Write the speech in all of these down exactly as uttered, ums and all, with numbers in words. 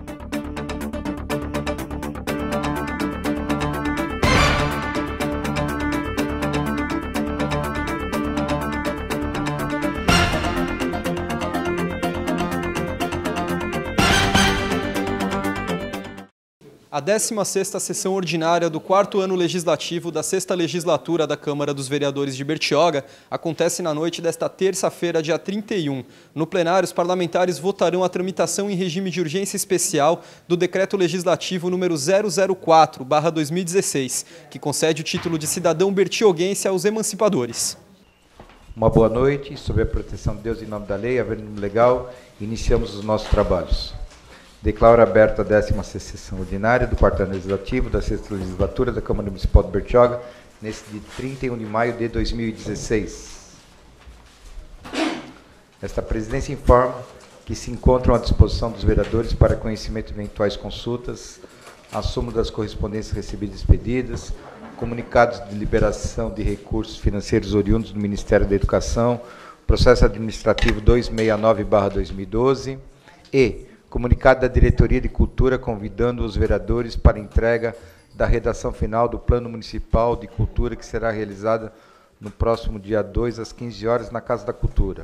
A décima sexta sessão ordinária do quarto ano legislativo da sexta legislatura da Câmara dos Vereadores de Bertioga acontece na noite desta terça-feira, dia trinta e um. No plenário, os parlamentares votarão a tramitação em regime de urgência especial do Decreto Legislativo número zero zero quatro barra dois mil e dezesseis, que concede o título de cidadão bertioguense aos emancipadores. Uma boa noite, sob a proteção de Deus e em nome da lei, havendo legal, iniciamos os nossos trabalhos. Declaro aberta a décima sexta sessão ordinária do quarto ano legislativo da sexta legislatura da Câmara Municipal de Bertioga, neste dia trinta e um de maio de dois mil e dezesseis. Esta presidência informa que se encontram à disposição dos vereadores para conhecimento de eventuais consultas, assumo das correspondências recebidas e expedidas, comunicados de liberação de recursos financeiros oriundos do Ministério da Educação, processo administrativo duzentos e sessenta e nove barra dois mil e doze e comunicado da Diretoria de Cultura convidando os vereadores para entrega da redação final do Plano Municipal de Cultura que será realizada no próximo dia dois, às quinze horas, na Casa da Cultura.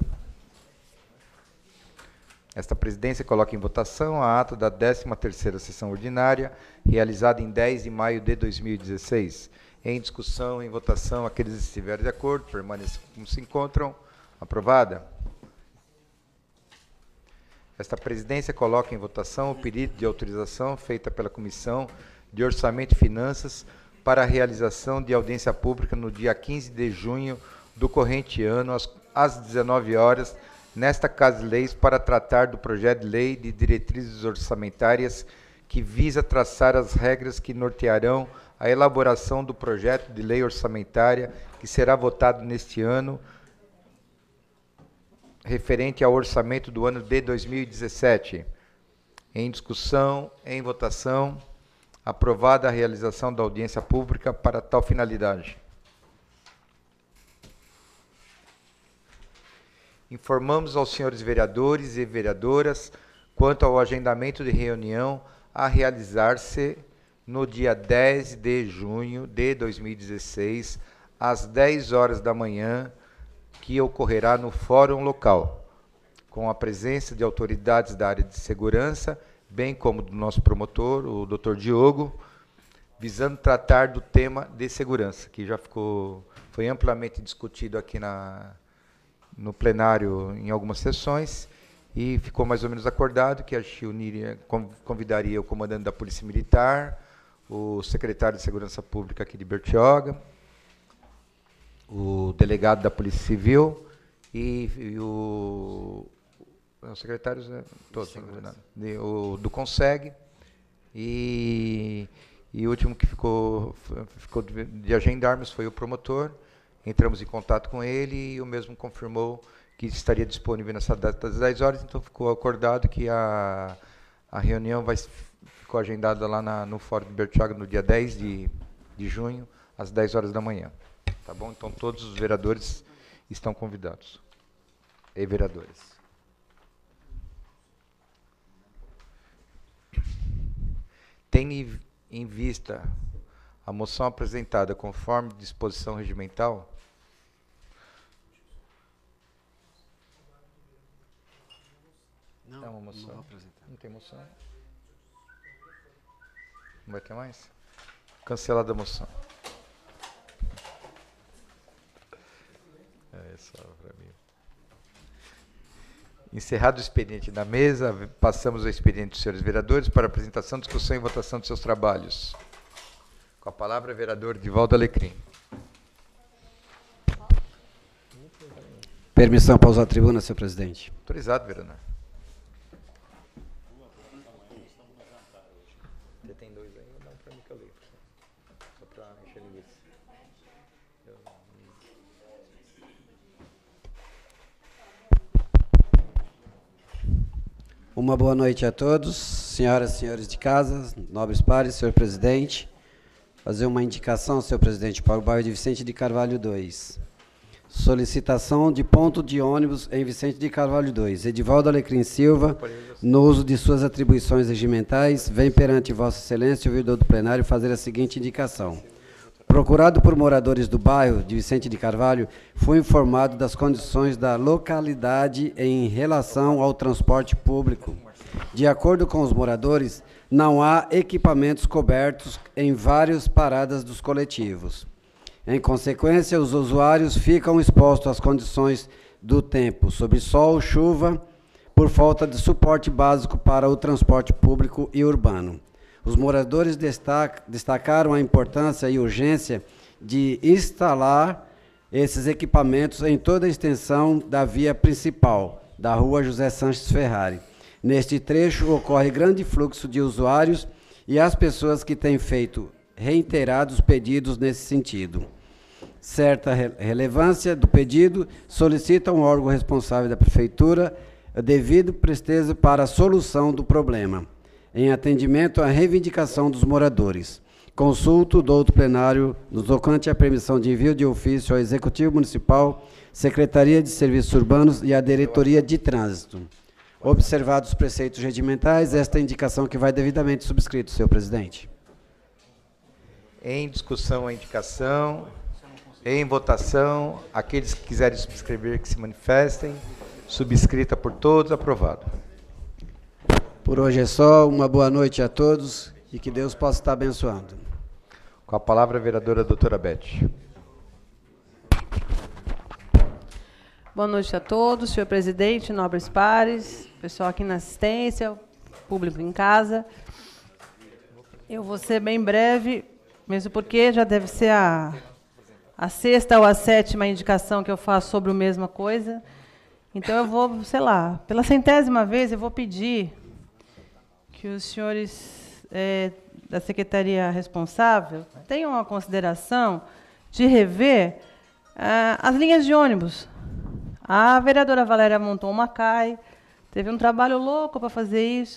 Esta presidência coloca em votação a ata da décima terceira sessão ordinária, realizada em dez de maio de dois mil e dezesseis. Em discussão, em votação, aqueles que estiverem de acordo, permaneçam como se encontram. Aprovada. Esta presidência coloca em votação o pedido de autorização feita pela Comissão de Orçamento e Finanças para a realização de audiência pública no dia quinze de junho do corrente ano, às, às dezenove horas, nesta Casa de Leis, para tratar do projeto de lei de diretrizes orçamentárias que visa traçar as regras que nortearão a elaboração do projeto de lei orçamentária que será votado neste ano, referente ao orçamento do ano de dois mil e dezessete. Em discussão, em votação, aprovada a realização da audiência pública para tal finalidade. Informamos aos senhores vereadores e vereadoras quanto ao agendamento de reunião a realizar-se no dia dez de junho de dois mil e dezesseis, às dez horas da manhã, que ocorrerá no fórum local, com a presença de autoridades da área de segurança, bem como do nosso promotor, o doutor Diogo, visando tratar do tema de segurança, que já ficou, foi amplamente discutido aqui na, no plenário em algumas sessões, e ficou mais ou menos acordado que a uniria, convidaria o comandante da Polícia Militar, o secretário de Segurança Pública aqui de Bertioga, o delegado da Polícia Civil e, e o, os secretários, né, todos, né, o do Conseg, e, e o último que ficou, ficou de, de agendarmos foi o promotor. Entramos em contato com ele e o mesmo confirmou que estaria disponível nessa data das dez horas, então ficou acordado que a, a reunião vai, ficou agendada lá na, no Fórum de Bertioga no dia dez de junho, às dez horas da manhã. Tá bom? Então, todos os vereadores estão convidados. E vereadoras. Tendo em vista a moção apresentada conforme disposição regimental, não, é uma moção. Não, vou apresentar. Não tem moção? Não vai ter mais? Cancelada a moção. É só para mim. Encerrado o expediente da mesa, passamos ao expediente dos senhores vereadores para apresentação, discussão e votação de seus trabalhos. Com a palavra, vereador Divaldo Alecrim. Permissão para usar a tribuna, senhor presidente. Autorizado, vereador. Você tem dois aí? Dá um para mim que eu leio. Só para encher linguiça. Uma boa noite a todos, senhoras e senhores de casa, nobres pares, senhor presidente. Fazer uma indicação, senhor presidente, para o bairro de Vicente de Carvalho dois. Solicitação de ponto de ônibus em Vicente de Carvalho dois. Edivaldo Alecrim Silva, no uso de suas atribuições regimentais, vem perante Vossa Excelência, o ouvidor do plenário, fazer a seguinte indicação. Procurado por moradores do bairro de Vicente de Carvalho, foi informado das condições da localidade em relação ao transporte público. De acordo com os moradores, não há equipamentos cobertos em várias paradas dos coletivos. Em consequência, os usuários ficam expostos às condições do tempo, sob sol, chuva, por falta de suporte básico para o transporte público e urbano. Os moradores destac- destacaram a importância e urgência de instalar esses equipamentos em toda a extensão da via principal, da rua José Sanches Ferrari. Neste trecho ocorre grande fluxo de usuários e as pessoas que têm feito reiterados pedidos nesse sentido. Certa re- relevância do pedido solicita um órgão responsável da Prefeitura devido presteza para a solução do problema, em atendimento à reivindicação dos moradores. Consulto do outro plenário no tocante à permissão de envio de ofício ao Executivo Municipal, Secretaria de Serviços Urbanos e à Diretoria de Trânsito. Observados os preceitos regimentais, esta indicação que vai devidamente subscrito, senhor presidente. Em discussão a indicação, em votação, aqueles que quiserem subscrever que se manifestem, subscrita por todos, aprovado. Por hoje é só, uma boa noite a todos e que Deus possa estar abençoando. Com a palavra a vereadora doutora Beth. Boa noite a todos, senhor presidente, nobres pares, pessoal aqui na assistência, público em casa. Eu vou ser bem breve, mesmo porque já deve ser a, a sexta ou a sétima indicação que eu faço sobre a mesma coisa. Então, eu vou, sei lá, pela centésima vez, eu vou pedir que os senhores é, da secretaria responsável tenham a consideração de rever ah, as linhas de ônibus. A vereadora Valéria montou uma C A I, teve um trabalho louco para fazer isso.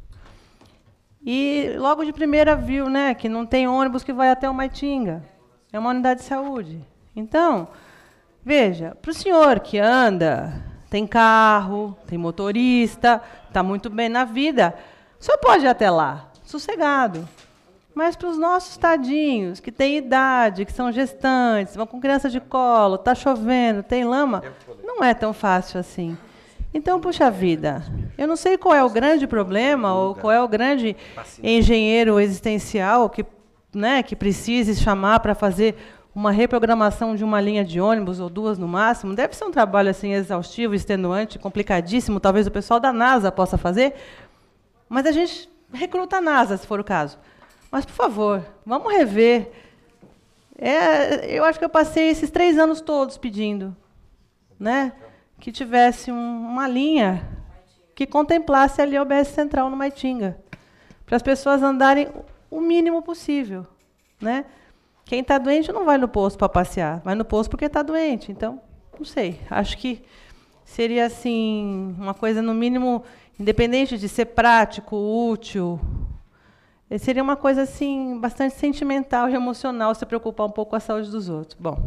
E logo de primeira viu, né, que não tem ônibus que vai até o Maitinga. É uma unidade de saúde. Então, veja, para o senhor que anda, tem carro, tem motorista, está muito bem na vida, só pode ir até lá, sossegado. Mas para os nossos tadinhos, que têm idade, que são gestantes, vão com criança de colo, está chovendo, tem lama, não é tão fácil assim. Então, puxa vida, eu não sei qual é o grande problema ou qual é o grande engenheiro existencial que, né, que precise chamar para fazer uma reprogramação de uma linha de ônibus ou duas no máximo. Deve ser um trabalho assim exaustivo, extenuante, complicadíssimo, talvez o pessoal da NASA possa fazer, mas a gente recruta a NASA, se for o caso. Mas, por favor, vamos rever. É, eu acho que eu passei esses três anos todos pedindo, né, que tivesse um, uma linha que contemplasse ali a O B S Central no Maitinga, para as pessoas andarem o mínimo possível, né? Quem está doente não vai no posto para passear, vai no posto porque está doente. Então, não sei, acho que seria assim uma coisa, no mínimo, independente de ser prático, útil, seria uma coisa assim bastante sentimental e emocional se preocupar um pouco com a saúde dos outros. Bom,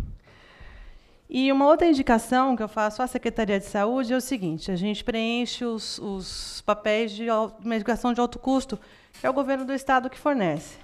e uma outra indicação que eu faço à Secretaria de Saúde é o seguinte: a gente preenche os, os papéis de medicação de alto custo, que é o governo do estado que fornece.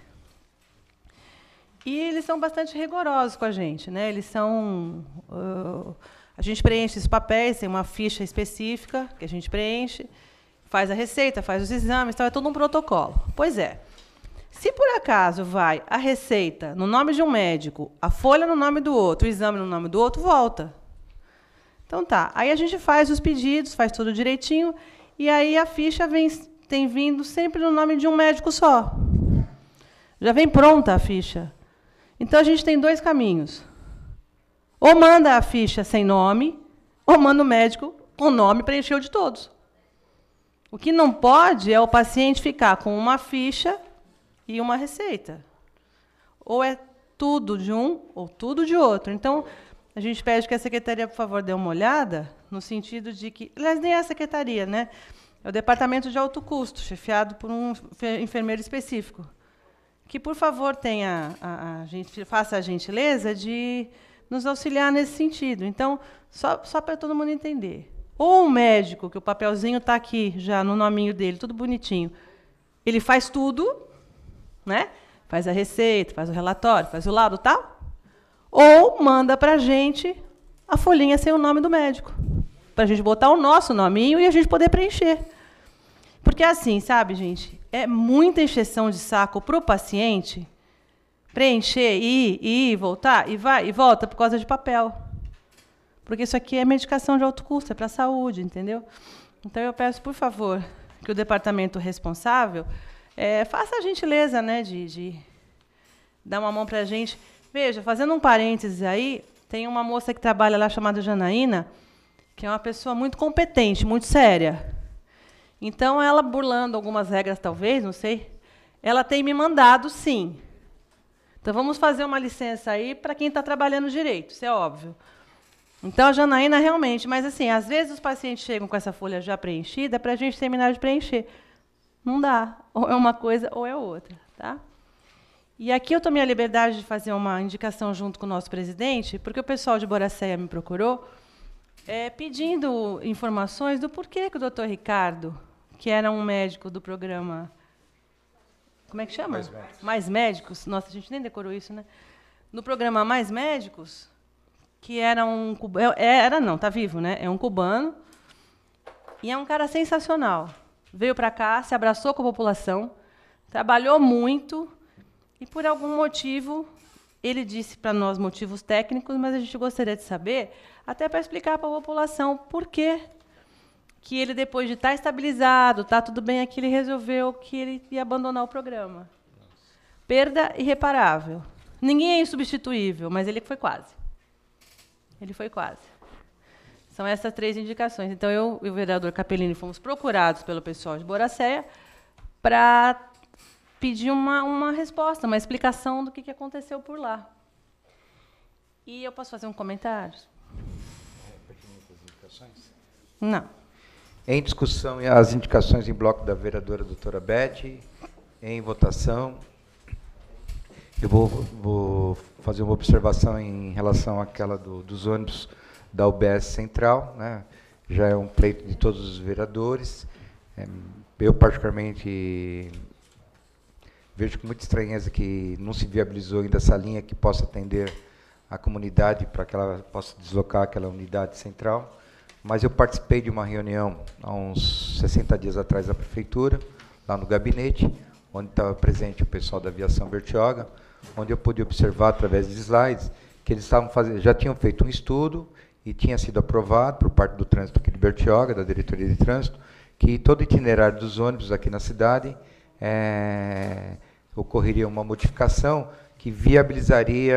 E eles são bastante rigorosos com a gente, né? Eles são, uh, a gente preenche esses papéis, tem uma ficha específica que a gente preenche, faz a receita, faz os exames, então é todo um protocolo. Pois é, se por acaso vai a receita no nome de um médico, a folha no nome do outro, o exame no nome do outro, volta. Então tá, aí a gente faz os pedidos, faz tudo direitinho, e aí a ficha vem, tem vindo sempre no nome de um médico só. Já vem pronta a ficha. Então a gente tem dois caminhos. Ou manda a ficha sem nome, ou manda o médico com nome preencheu de todos. O que não pode é o paciente ficar com uma ficha e uma receita. Ou é tudo de um, ou tudo de outro. Então, a gente pede que a secretaria, por favor, dê uma olhada, no sentido de que... Aliás, nem é a secretaria, né? É o departamento de alto custo, chefiado por um enfermeiro específico. Que, por favor, tenha a, a gente, faça a gentileza de nos auxiliar nesse sentido. Então, só, só para todo mundo entender. Ou o médico, que o papelzinho está aqui, já no nominho dele, tudo bonitinho, ele faz tudo, né? Faz a receita, faz o relatório, faz o laudo e tal, ou manda para a gente a folhinha sem o nome do médico, para a gente botar o nosso nominho e a gente poder preencher. Porque assim, sabe, gente, é muita encheção de saco para o paciente preencher, ir, ir, voltar, e vai e volta por causa de papel. Porque isso aqui é medicação de alto custo, é para a saúde, entendeu? Então, eu peço, por favor, que o departamento responsável é, faça a gentileza, né, de, de dar uma mão para a gente. Veja, fazendo um parênteses aí, tem uma moça que trabalha lá chamada Janaína, que é uma pessoa muito competente, muito séria. Então, ela, burlando algumas regras, talvez, não sei, ela tem me mandado, sim. Então, vamos fazer uma licença aí para quem está trabalhando direito, isso é óbvio. Então, a Janaína, realmente, mas, assim, às vezes os pacientes chegam com essa folha já preenchida para a gente terminar de preencher. Não dá. Ou é uma coisa ou é outra. Tá? E aqui eu tomei a liberdade de fazer uma indicação junto com o nosso presidente, porque o pessoal de Boracéia me procurou, é, pedindo informações do porquê que o doutor Ricardo, que era um médico do programa... Como é que chama? Mais Médicos. Mais Médicos. Nossa, a gente nem decorou isso, né? No programa Mais Médicos, que era um cubano... Era, não, está vivo, né? É um cubano. E é um cara sensacional. Veio para cá, se abraçou com a população, trabalhou muito, e, por algum motivo, ele disse para nós motivos técnicos, mas a gente gostaria de saber, até para explicar para a população por quê que ele, depois de estar estabilizado, está tudo bem aqui, ele resolveu que ele ia abandonar o programa. Perda irreparável. Ninguém é insubstituível, mas ele foi quase. Ele foi quase. São essas três indicações. Então, eu e o vereador Capellini fomos procurados pelo pessoal de Boracéia para pedir uma, uma resposta, uma explicação do que, que aconteceu por lá. E eu posso fazer um comentário? Não. Em discussão, as indicações em bloco da vereadora doutora Beth. Em votação. Eu vou, vou fazer uma observação em relação àquela do, dos ônibus da U B S Central, né? Já é um pleito de todos os vereadores. É, eu, particularmente, vejo com muita estranheza que não se viabilizou ainda essa linha que possa atender a comunidade para que ela possa deslocar aquela unidade central. Mas eu participei de uma reunião há uns sessenta dias atrás da prefeitura, lá no gabinete, onde estava presente o pessoal da aviação Bertioga, onde eu pude observar, através de slides, que eles estavam fazendo, já tinham feito um estudo e tinha sido aprovado por parte do trânsito aqui de Bertioga, da diretoria de trânsito, que todo o itinerário dos ônibus aqui na cidade é, ocorreria uma modificação que viabilizaria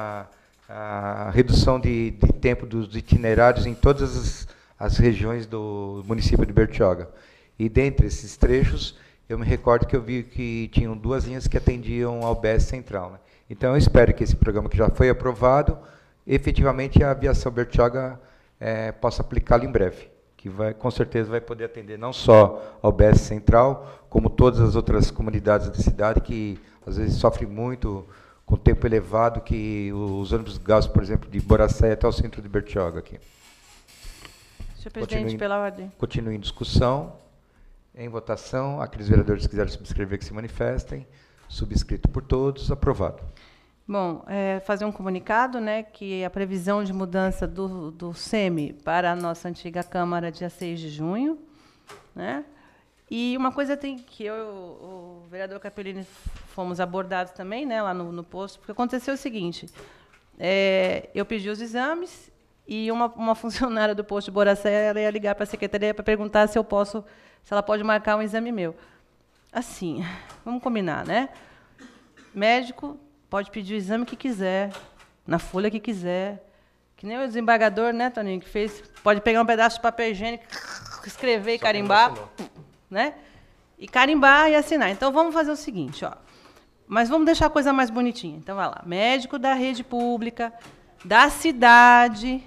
a redução de, de tempo dos itinerários em todas as, as regiões do município de Bertioga. E dentre esses trechos, eu me recordo que eu vi que tinham duas linhas que atendiam ao U B S Central, né? Então, eu espero que esse programa que já foi aprovado, efetivamente a aviação Bertioga é, possa aplicá-lo em breve, que vai, com certeza vai poder atender não só ao U B S Central, como todas as outras comunidades da cidade que, às vezes, sofrem muito com tempo elevado que os ônibus gastam, por exemplo, de Boracéia até o centro de Bertioga aqui. Senhor presidente, pela ordem. Continue em discussão, em votação. Aqueles vereadores que quiserem subscrever que se manifestem. Subscrito por todos. Aprovado. Bom, é, fazer um comunicado, né, que a previsão de mudança do, do S E M para a nossa antiga Câmara, dia seis de junho. Né? E uma coisa tem que eu, o vereador Capellini, fomos abordados também, né, lá no, no posto, porque aconteceu o seguinte, é, eu pedi os exames e uma, uma funcionária do posto de Boracéia ia ligar para a secretaria para perguntar se eu posso, se ela pode marcar um exame meu. Assim, vamos combinar, né? Médico pode pedir o exame que quiser, na folha que quiser, que nem o desembargador, né, Toninho, que fez, pode pegar um pedaço de papel higiênico, escrever e carimbar, né? E carimbar e assinar. Então, vamos fazer o seguinte, ó. Mas vamos deixar a coisa mais bonitinha. Então, vai lá. Médico da rede pública, da cidade.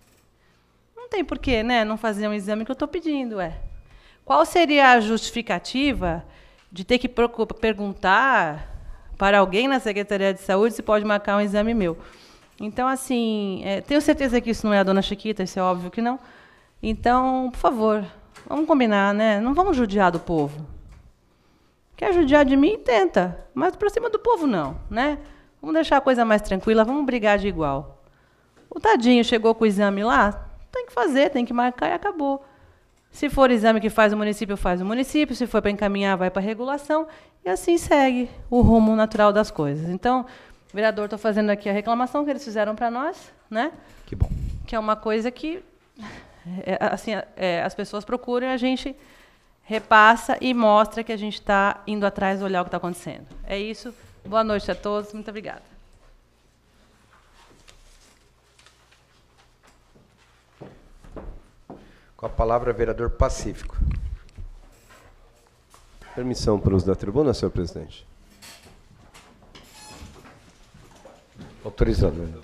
Não tem porquê, né, não fazer um exame que eu estou pedindo, é. Qual seria a justificativa de ter que perguntar para alguém na Secretaria de Saúde se pode marcar um exame meu? Então, assim, é, tenho certeza que isso não é a dona Chiquita, isso é óbvio que não. Então, por favor, vamos combinar, né? Não vamos judiar do povo. Quer judiar de mim? Tenta. Mas para cima do povo, não, né? Vamos deixar a coisa mais tranquila, vamos brigar de igual. O tadinho chegou com o exame lá, tem que fazer, tem que marcar e acabou. Se for exame que faz o município, faz o município. Se for para encaminhar, vai para a regulação. E assim segue o rumo natural das coisas. Então, vereador, estou fazendo aqui a reclamação que eles fizeram para nós, né? Que bom. Que é uma coisa que é, assim, é, as pessoas procuram e a gente repassa e mostra que a gente está indo atrás, olhar o que está acontecendo. É isso. Boa noite a todos. Muito obrigada. Com a palavra, vereador Pacífico. Permissão para o uso da tribuna, senhor presidente. Autorizado. Vereador.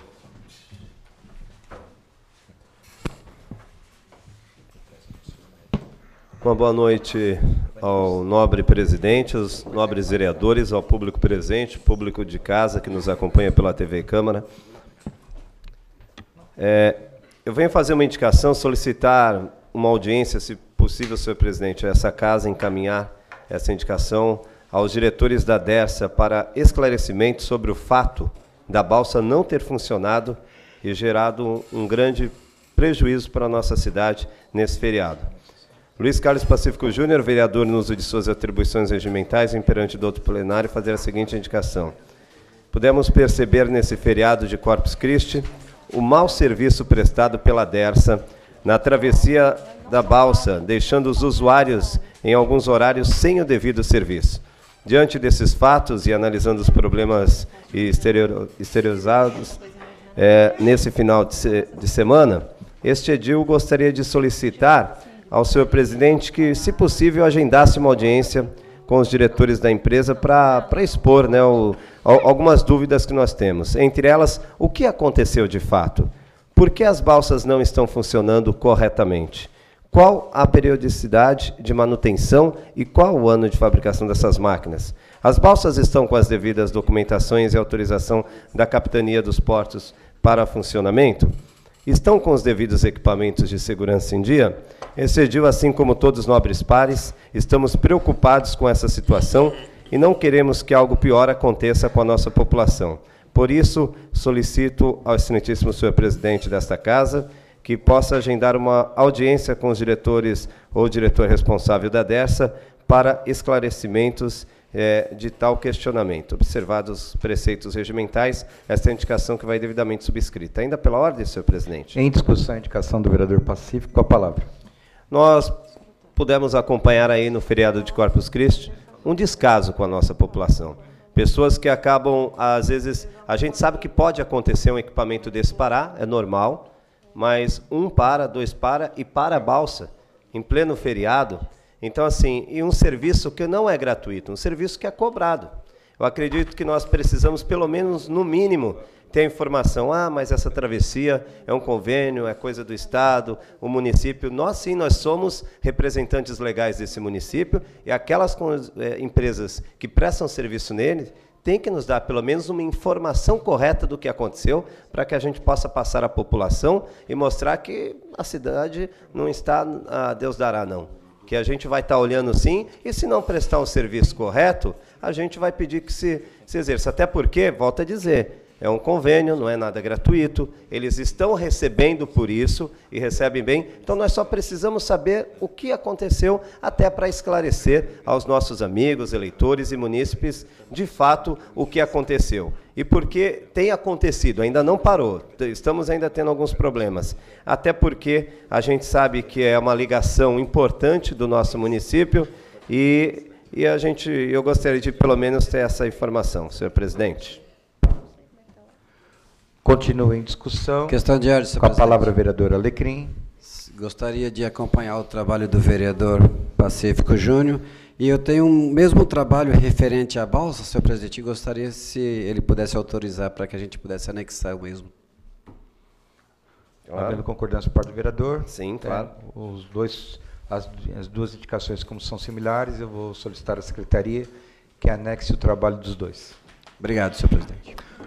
Uma boa noite ao nobre presidente, aos nobres vereadores, ao público presente, público de casa que nos acompanha pela T V Câmara. É, eu venho fazer uma indicação, solicitar uma audiência, se possível, senhor presidente, a essa casa, encaminhar essa indicação aos diretores da Dersa para esclarecimento sobre o fato da balsa não ter funcionado e gerado um grande prejuízo para a nossa cidade nesse feriado. Luiz Carlos Pacífico Júnior, vereador no uso de suas atribuições regimentais, imperante do outro plenário, fazer a seguinte indicação. Pudemos perceber nesse feriado de Corpus Christi o mau serviço prestado pela Dersa na travessia da balsa, deixando os usuários em alguns horários sem o devido serviço. Diante desses fatos e analisando os problemas exteriorizados é, nesse final de, se, de semana, este edil gostaria de solicitar ao senhor presidente que, se possível, agendasse uma audiência com os diretores da empresa para expor, né, o, algumas dúvidas que nós temos. Entre elas, o que aconteceu de fato? Por que as balsas não estão funcionando corretamente? Qual a periodicidade de manutenção e qual o ano de fabricação dessas máquinas? As balsas estão com as devidas documentações e autorização da Capitania dos Portos para funcionamento? Estão com os devidos equipamentos de segurança em dia? Esse edil, assim como todos os nobres pares, estamos preocupados com essa situação e não queremos que algo pior aconteça com a nossa população. Por isso, solicito ao excelentíssimo senhor presidente desta casa que possa agendar uma audiência com os diretores ou diretor responsável da Dersa para esclarecimentos é, de tal questionamento. Observados os preceitos regimentais, esta indicação que vai devidamente subscrita. Ainda pela ordem, senhor presidente. Em discussão, a indicação do vereador Pacífico, com a palavra. Nós pudemos acompanhar aí no feriado de Corpus Christi um descaso com a nossa população. Pessoas que acabam, às vezes, a gente sabe que pode acontecer um equipamento desse parar, é normal, mas um para, dois para e para a balsa, em pleno feriado. Então, assim, e um serviço que não é gratuito, um serviço que é cobrado. Eu acredito que nós precisamos, pelo menos, no mínimo, ter a informação, ah, mas essa travessia é um convênio, é coisa do Estado, o município. Nós, sim, nós somos representantes legais desse município e aquelas é, empresas que prestam serviço nele têm que nos dar, pelo menos, uma informação correta do que aconteceu para que a gente possa passar à população e mostrar que a cidade não está a Deus dará, não. Que a gente vai estar olhando sim, e se não prestar um serviço correto, a gente vai pedir que se, se exerça. Até porque, volto a dizer, é um convênio, não é nada gratuito, eles estão recebendo por isso e recebem bem, então nós só precisamos saber o que aconteceu até para esclarecer aos nossos amigos, eleitores e munícipes, de fato, o que aconteceu. E porque tem acontecido, ainda não parou, estamos ainda tendo alguns problemas, até porque a gente sabe que é uma ligação importante do nosso município e, e a gente, eu gostaria de pelo menos ter essa informação, senhor presidente. Continua em discussão. Questão de ordem, senhor Com a presidente. palavra, vereador Alecrim. Gostaria de acompanhar o trabalho do vereador Pacífico Júnior. E eu tenho um mesmo trabalho referente à balsa, senhor presidente, e gostaria se ele pudesse autorizar para que a gente pudesse anexar o mesmo. Claro. Havendo concordância por parte do vereador. Sim, claro. É, os dois, as, as duas indicações, como são similares, eu vou solicitar à secretaria que anexe o trabalho dos dois. Obrigado, senhor presidente.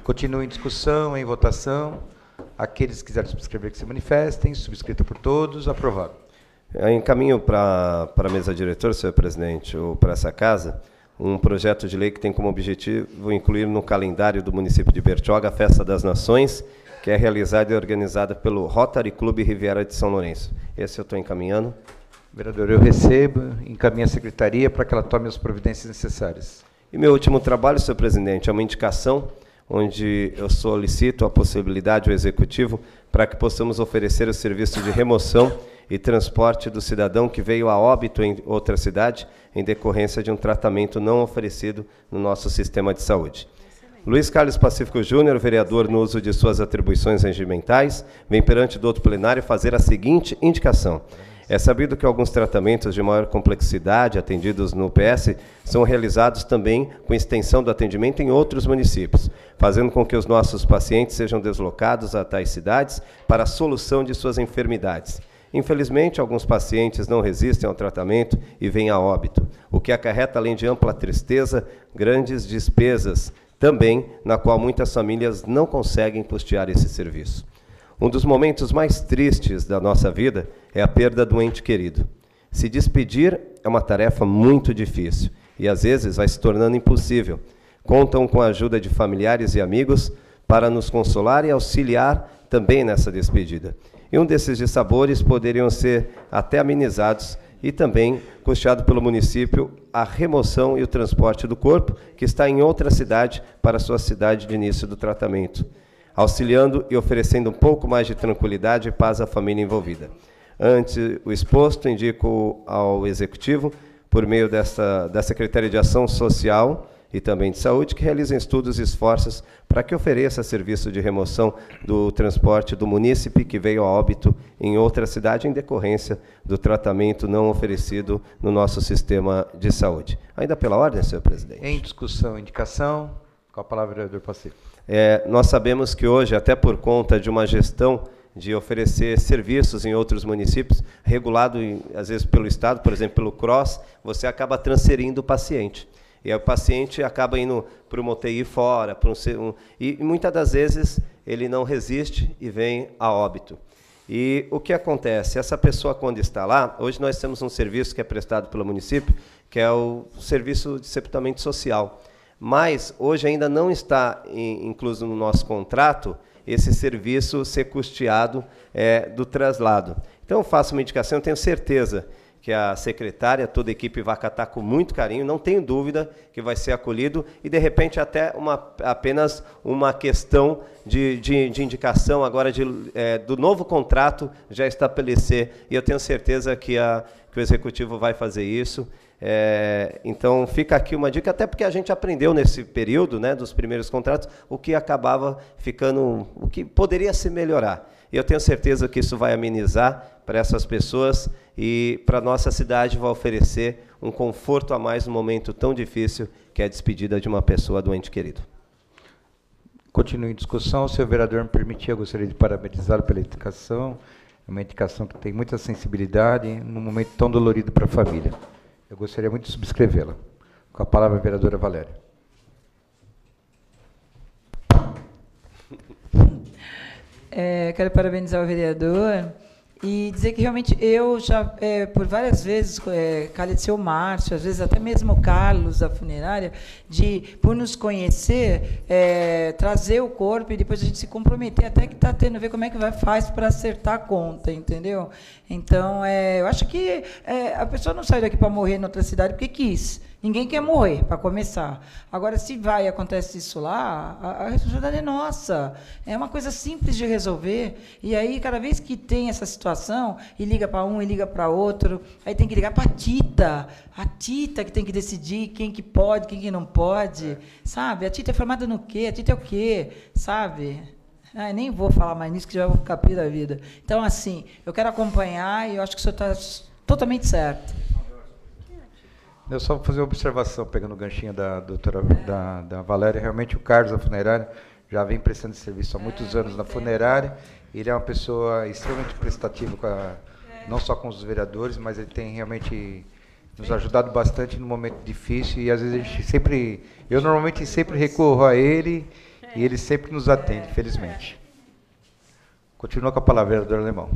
Continua em discussão, em votação. Aqueles que quiserem subscrever, que se manifestem. Subscrita por todos. Aprovado. Eu encaminho para a mesa diretora, senhor presidente, ou para essa casa, um projeto de lei que tem como objetivo incluir no calendário do município de Bertioga a Festa das Nações, que é realizada e organizada pelo Rotary Clube Riviera de São Lourenço. Esse eu estou encaminhando. Vereador, eu recebo, encaminho a secretaria para que ela tome as providências necessárias. E meu último trabalho, senhor presidente, é uma indicação onde eu solicito a possibilidade ao Executivo para que possamos oferecer o serviço de remoção e transporte do cidadão que veio a óbito em outra cidade em decorrência de um tratamento não oferecido no nosso sistema de saúde. Luiz Carlos Pacífico Júnior, vereador no uso de suas atribuições regimentais, vem perante do outro plenário fazer a seguinte indicação. É sabido que alguns tratamentos de maior complexidade atendidos no U P S são realizados também com extensão do atendimento em outros municípios, fazendo com que os nossos pacientes sejam deslocados a tais cidades para a solução de suas enfermidades. Infelizmente, alguns pacientes não resistem ao tratamento e vêm a óbito, o que acarreta, além de ampla tristeza, grandes despesas, também na qual muitas famílias não conseguem custear esse serviço. Um dos momentos mais tristes da nossa vida é a perda do ente querido. Se despedir é uma tarefa muito difícil e, às vezes, vai se tornando impossível. Contam com a ajuda de familiares e amigos para nos consolar e auxiliar também nessa despedida. E um desses dissabores poderiam ser até amenizados e também custeado pelo município a remoção e o transporte do corpo, que está em outra cidade, para a sua cidade de início do tratamento, auxiliando e oferecendo um pouco mais de tranquilidade e paz à família envolvida. Ante o exposto, indico ao Executivo, por meio dessa, da Secretaria de Ação Social e também de Saúde, que realizem estudos e esforços para que ofereça serviço de remoção do transporte do munícipe que veio a óbito em outra cidade em decorrência do tratamento não oferecido no nosso sistema de saúde. Ainda pela ordem, senhor presidente. Em discussão, indicação. Com a palavra, vereador Pacífico. É, nós sabemos que hoje, até por conta de uma gestão de oferecer serviços em outros municípios, regulado, em, às vezes, pelo Estado, por exemplo, pelo C R O S S, você acaba transferindo o paciente. E aí o paciente acaba indo para uma U T I fora, para um, um, e muitas das vezes ele não resiste e vem a óbito. E o que acontece? Essa pessoa, quando está lá, hoje nós temos um serviço que é prestado pelo município, que é o serviço de sepultamento social. Mas hoje ainda não está in, incluso no nosso contrato esse serviço ser custeado é, do traslado. Então, eu faço uma indicação, eu tenho certeza que a secretária, toda a equipe vai acatar com muito carinho, não tenho dúvida que vai ser acolhido, e, de repente, até uma, apenas uma questão de, de, de indicação agora de, é, do novo contrato já estabelecer, e eu tenho certeza que, a, que o Executivo vai fazer isso. É, então, fica aqui uma dica, até porque a gente aprendeu nesse período, né, dos primeiros contratos, o que acabava ficando, o que poderia se melhorar. E eu tenho certeza que isso vai amenizar para essas pessoas e para a nossa cidade vai oferecer um conforto a mais num momento tão difícil que é a despedida de uma pessoa doente querido. Continue em discussão. Se o vereador me permitir, eu gostaria de parabenizá-lo pela indicação. É uma indicação que tem muita sensibilidade num momento tão dolorido para a família. Eu gostaria muito de subscrevê-la. Com a palavra, a vereadora Valéria. É, quero parabenizar o vereador e dizer que realmente eu já, é, por várias vezes, é, Caleceu Márcio, às vezes até mesmo o Carlos, da funerária, de, por nos conhecer, é, trazer o corpo e depois a gente se comprometer, até que está tendo, ver como é que vai, faz para acertar a conta, entendeu? Então, é, eu acho que é, a pessoa não sai daqui para morrer em outra cidade porque quis. Ninguém quer morrer, para começar. Agora, se vai e acontece isso lá, a, a responsabilidade é nossa. É uma coisa simples de resolver. E aí, cada vez que tem essa situação, e liga para um e liga para outro, aí tem que ligar para a Tita. A Tita que tem que decidir quem que pode, quem que não pode. É. Sabe? A Tita é formada no quê? A Tita é o quê? Sabe? Ah, nem vou falar mais nisso, que já vou ficar pé da vida. Então, assim, eu quero acompanhar e eu acho que o senhor está totalmente certo. Eu só vou fazer uma observação, pegando o ganchinho da doutora da, da Valéria. Realmente, o Carlos, da funerária, já vem prestando serviço há muitos anos na funerária. Ele é uma pessoa extremamente prestativa, com a, não só com os vereadores, mas ele tem realmente nos ajudado bastante no momento difícil. E, às vezes, a gente sempre... Eu, normalmente, sempre recorro a ele e ele sempre nos atende, felizmente. Continua com a palavra, vereador Alemão.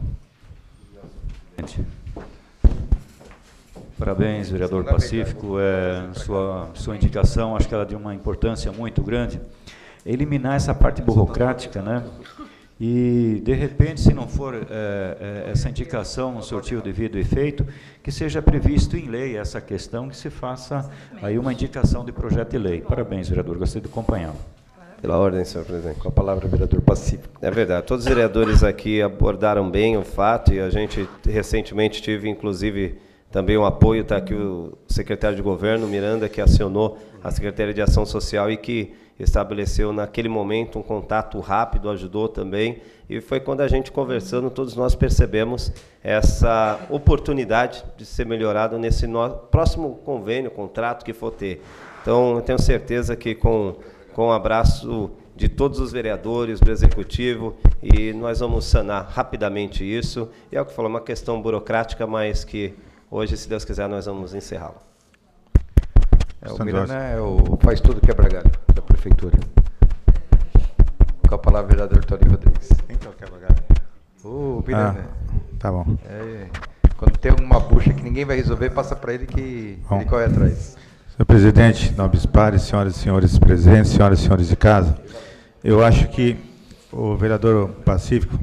Parabéns, vereador Pacífico. É, sua, sua indicação, acho que ela é de uma importância muito grande. Eliminar essa parte burocrática, né? E, de repente, se não for é, é, essa indicação surtir o devido efeito, que seja previsto em lei essa questão, que se faça aí uma indicação de projeto de lei. Parabéns, vereador. Gostei de acompanhá-lo. Pela ordem, senhor presidente. Com a palavra, vereador Pacífico. É verdade. Todos os vereadores aqui abordaram bem o fato, e a gente recentemente tive, inclusive, também um apoio, está aqui o secretário de Governo, Miranda, que acionou a Secretaria de Ação Social e que estabeleceu, naquele momento, um contato rápido, ajudou também, e foi quando a gente conversando, todos nós percebemos essa oportunidade de ser melhorado nesse no... próximo convênio, contrato que for ter. Então, eu tenho certeza que com, com o abraço de todos os vereadores, do Executivo, e nós vamos sanar rapidamente isso, e é o que falou, uma questão burocrática, mas que hoje, se Deus quiser, nós vamos encerrá-la. É, o Miranda é o faz tudo quebra-galho da prefeitura. Com a palavra, vereador Tony Rodrigues. Quem que é o quebra-galho? O Miranda. Ah, tá bom. É, quando tem uma bucha que ninguém vai resolver, passa para ele que bom. Ele corre atrás. Senhor presidente, nobres pares, senhoras e senhores presentes, senhoras e senhores de casa, eu acho que o vereador Pacífico,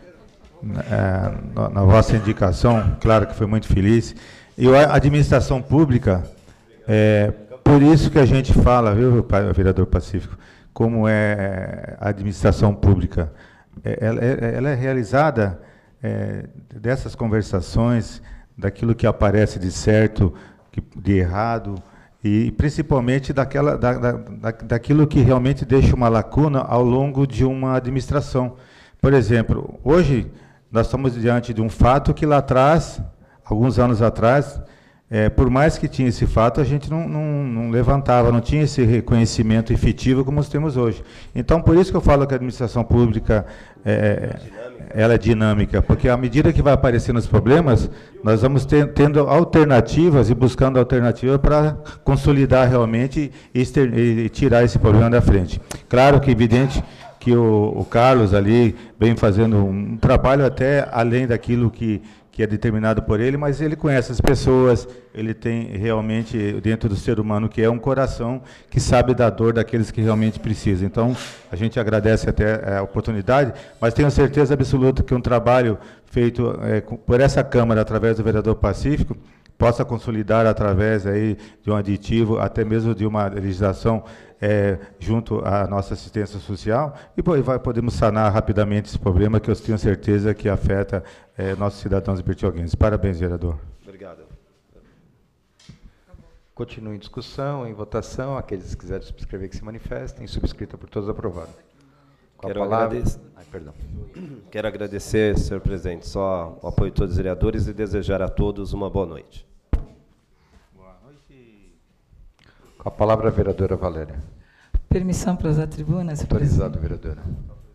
é, na, na vossa indicação, claro que foi muito feliz, e a administração pública, é, por isso que a gente fala, viu, vereador Pacífico, como é a administração pública. É, ela, é, ela é realizada é, dessas conversações, daquilo que aparece de certo, de errado, e principalmente daquela, da, da, da, daquilo que realmente deixa uma lacuna ao longo de uma administração. Por exemplo, hoje nós estamos diante de um fato que lá atrás, alguns anos atrás, É, por mais que tinha esse fato, a gente não, não, não levantava, não tinha esse reconhecimento efetivo como nós temos hoje. Então, por isso que eu falo que a administração pública é, ela é dinâmica, porque à medida que vai aparecendo os problemas, nós vamos ter, tendo alternativas e buscando alternativas para consolidar realmente e, e tirar esse problema da frente. Claro que é evidente que o, o Carlos ali vem fazendo um trabalho até além daquilo que que é determinado por ele, mas ele conhece as pessoas, ele tem realmente, dentro do ser humano, que é um coração que sabe da dor daqueles que realmente precisam. Então, a gente agradece até a oportunidade, mas tenho certeza absoluta que um trabalho feito é, por essa Câmara, através do vereador Pacífico, possa consolidar através aí de um aditivo, até mesmo de uma legislação é, junto à nossa assistência social, e pô, vai, podemos sanar rapidamente esse problema que eu tenho certeza que afeta é, nossos cidadãos bertioguenses. Parabéns, vereador. Obrigado. Continue em discussão, em votação. Aqueles que quiserem subscrever que se manifestem. Subscrita por todos, aprovado. Com Quero a palavra... agradecer. Ai, perdão. Quero agradecer, senhor presidente, só o apoio de todos os vereadores e desejar a todos uma boa noite. Boa noite. Com a palavra, a vereadora Valéria. Permissão para usar a tribuna, senhor Autorizado, presidente. vereadora.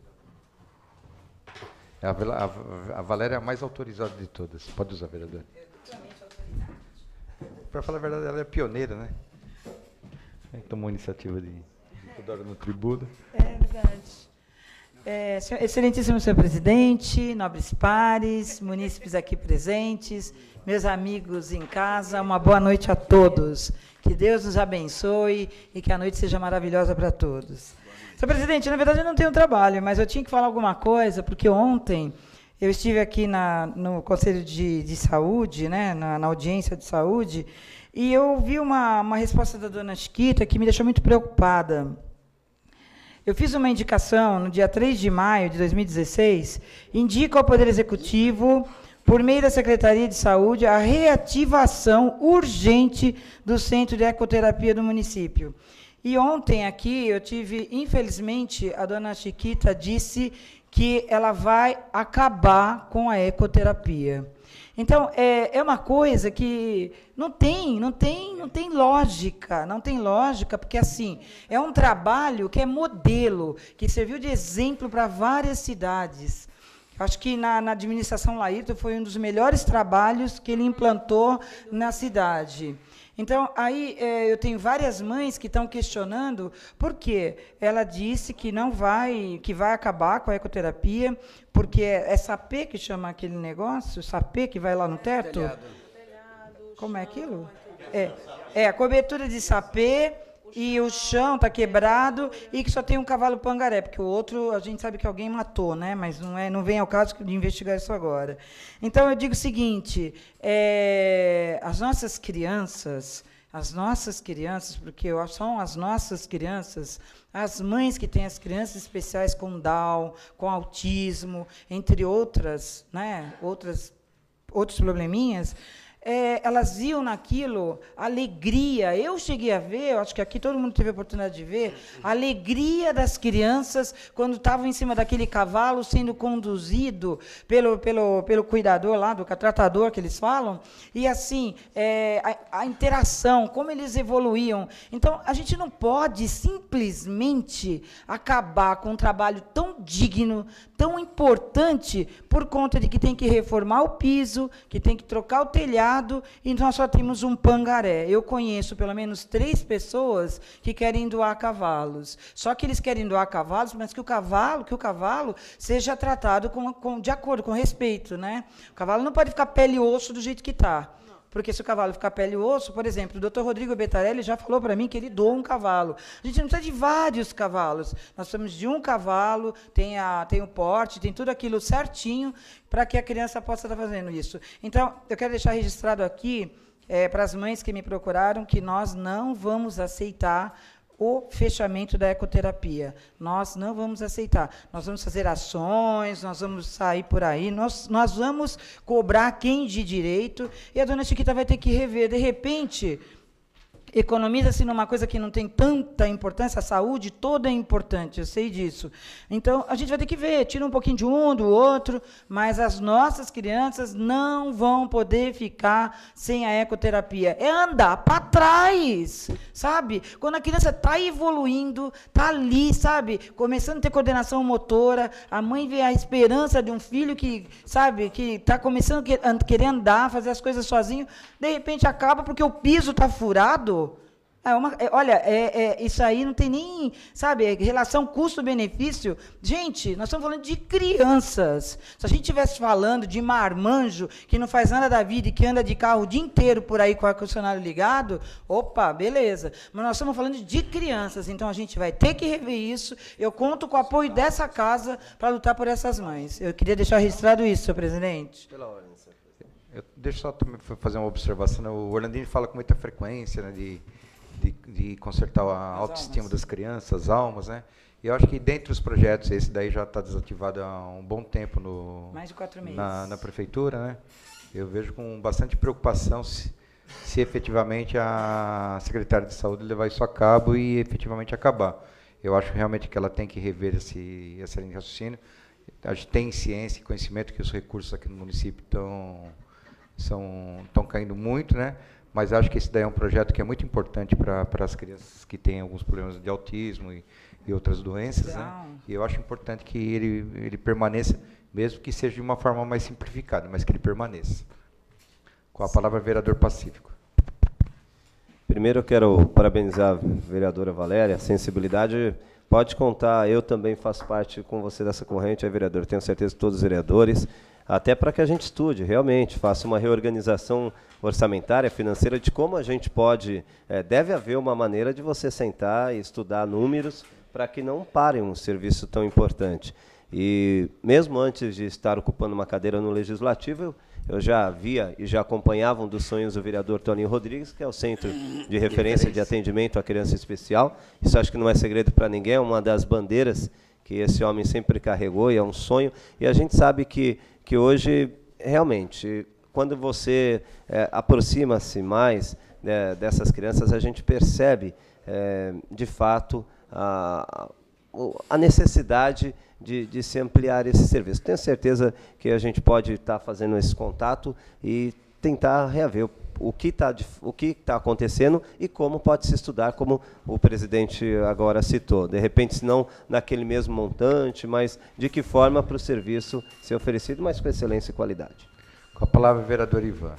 A, a, a Valéria é a mais autorizada de todas. Pode usar, vereadora. Para falar a verdade, ela é pioneira, né? Tomou a iniciativa de toda hora no tribuno. É verdade. É, senhor, excelentíssimo senhor presidente, nobres pares, munícipes aqui presentes, meus amigos em casa, uma boa noite a todos. Que Deus nos abençoe e que a noite seja maravilhosa para todos. Senhor presidente, na verdade eu não tenho trabalho, mas eu tinha que falar alguma coisa, porque ontem eu estive aqui na, no Conselho de, de Saúde, né, na, na audiência de saúde, e eu vi uma, uma resposta da dona Chiquita que me deixou muito preocupada. Eu fiz uma indicação no dia três de maio de dois mil e dezesseis, indica ao Poder Executivo, por meio da Secretaria de Saúde, a reativação urgente do Centro de Ecoterapia do município. E ontem aqui eu tive, infelizmente, a dona Chiquita disse que ela vai acabar com a ecoterapia. Então, é, é uma coisa que não tem, não tem, não tem lógica, não tem lógica, porque, assim, é um trabalho que é modelo, que serviu de exemplo para várias cidades. Acho que na, na administração Laírton foi um dos melhores trabalhos que ele implantou na cidade. Então, aí é, eu tenho várias mães que estão questionando por quê. Ela disse que não vai, que vai acabar com a ecoterapia, porque é sapê que chama aquele negócio, sapê que vai lá no teto? Telhado. Como é aquilo? É, é a cobertura de sapê, e o chão está quebrado e que só tem um cavalo pangaré, porque o outro a gente sabe que alguém matou, né? Mas não, é, não vem ao caso de investigar isso agora. Então, eu digo o seguinte, é, as nossas crianças, as nossas crianças, porque são as nossas crianças, as mães que têm as crianças especiais com Down, com autismo, entre outras, né? Outras, outros probleminhas, É, elas viam naquilo alegria. Eu cheguei a ver, eu acho que aqui todo mundo teve a oportunidade de ver, a alegria das crianças quando estavam em cima daquele cavalo sendo conduzido pelo, pelo, pelo cuidador lá, do tratador que eles falam, e assim, é, a, a interação, como eles evoluíam. Então, a gente não pode simplesmente acabar com um trabalho tão digno, tão importante, por conta de que tem que reformar o piso, que tem que trocar o telhado, e nós só temos um pangaré. Eu conheço pelo menos três pessoas que querem doar cavalos. Só que eles querem doar cavalos, mas que o cavalo, que o cavalo seja tratado com, com, de acordo, com respeito, né? O cavalo não pode ficar pele e osso do jeito que está. Porque se o cavalo ficar pele e osso, por exemplo, o doutor Rodrigo Betarelli já falou para mim que ele doa um cavalo. A gente não precisa de vários cavalos. Nós precisamos de um cavalo, tem, a, tem o porte, tem tudo aquilo certinho para que a criança possa estar fazendo isso. Então, eu quero deixar registrado aqui, é, para as mães que me procuraram, que nós não vamos aceitar o fechamento da ecoterapia. Nós não vamos aceitar. Nós vamos fazer ações, nós vamos sair por aí, nós, nós vamos cobrar quem de direito, e a dona Chiquita vai ter que rever. De repente, economiza-se numa coisa que não tem tanta importância, a saúde toda é importante, eu sei disso. Então, a gente vai ter que ver, tira um pouquinho de um, do outro, mas as nossas crianças não vão poder ficar sem a ecoterapia. É andar para trás, sabe? Quando a criança está evoluindo, está ali, sabe? Começando a ter coordenação motora, a mãe vê a esperança de um filho que, sabe, que está começando a querer andar, fazer as coisas sozinho, de repente acaba porque o piso está furado. É uma, é, olha, é, é, isso aí não tem nem, sabe, é relação custo-benefício. Gente, nós estamos falando de crianças. Se a gente estivesse falando de marmanjo, que não faz nada da vida e que anda de carro o dia inteiro por aí com o ar-condicionado ligado, opa, beleza. Mas nós estamos falando de crianças, então a gente vai ter que rever isso. Eu conto com o apoio dessa casa para lutar por essas mães. Eu queria deixar registrado isso, senhor presidente. Pela ordem, senhor presidente. Eu, deixa eu só também fazer uma observação. Né? O Orlandini fala com muita frequência, né, de... De, de consertar a as autoestima almas. das crianças, as almas, né? E eu acho que dentre os projetos, esse daí já está desativado há um bom tempo no, mais de quatro meses. Na, na prefeitura, né? Eu vejo com bastante preocupação se, se efetivamente a secretária de saúde levar isso a cabo e efetivamente acabar. Eu acho realmente que ela tem que rever esse, essa linha de raciocínio. A gente tem ciência e conhecimento que os recursos aqui no município estão são, estão caindo muito, né? Mas acho que esse daí é um projeto que é muito importante para as crianças que têm alguns problemas de autismo e, e outras doenças, né? E eu acho importante que ele, ele permaneça, mesmo que seja de uma forma mais simplificada, mas que ele permaneça. Com a palavra, vereador Pacífico. Primeiro eu quero parabenizar a vereadora Valéria, a sensibilidade. Pode contar, eu também faço parte com você dessa corrente, é vereador, tenho certeza que todos os vereadores, até para que a gente estude, realmente, faça uma reorganização orçamentária, financeira, de como a gente pode, é, deve haver uma maneira de você sentar e estudar números para que não parem um serviço tão importante. E mesmo antes de estar ocupando uma cadeira no Legislativo, eu, eu já via e já acompanhava um dos sonhos do vereador Toninho Rodrigues, que é o Centro de Referência de Atendimento à Criança Especial. Isso acho que não é segredo para ninguém, é uma das bandeiras que esse homem sempre carregou e é um sonho. E a gente sabe que, que hoje, realmente, quando você é, aproxima-se mais né, dessas crianças, a gente percebe, é, de fato, a, a necessidade de, de se ampliar esse serviço. Tenho certeza que a gente pode estar fazendo esse contato e tentar reaver o, o que está o que está acontecendo e como pode se estudar, como o presidente agora citou. De repente, se não naquele mesmo montante, mas de que forma para o serviço ser oferecido, mas com excelência e qualidade. Com a palavra, vereador Ivan.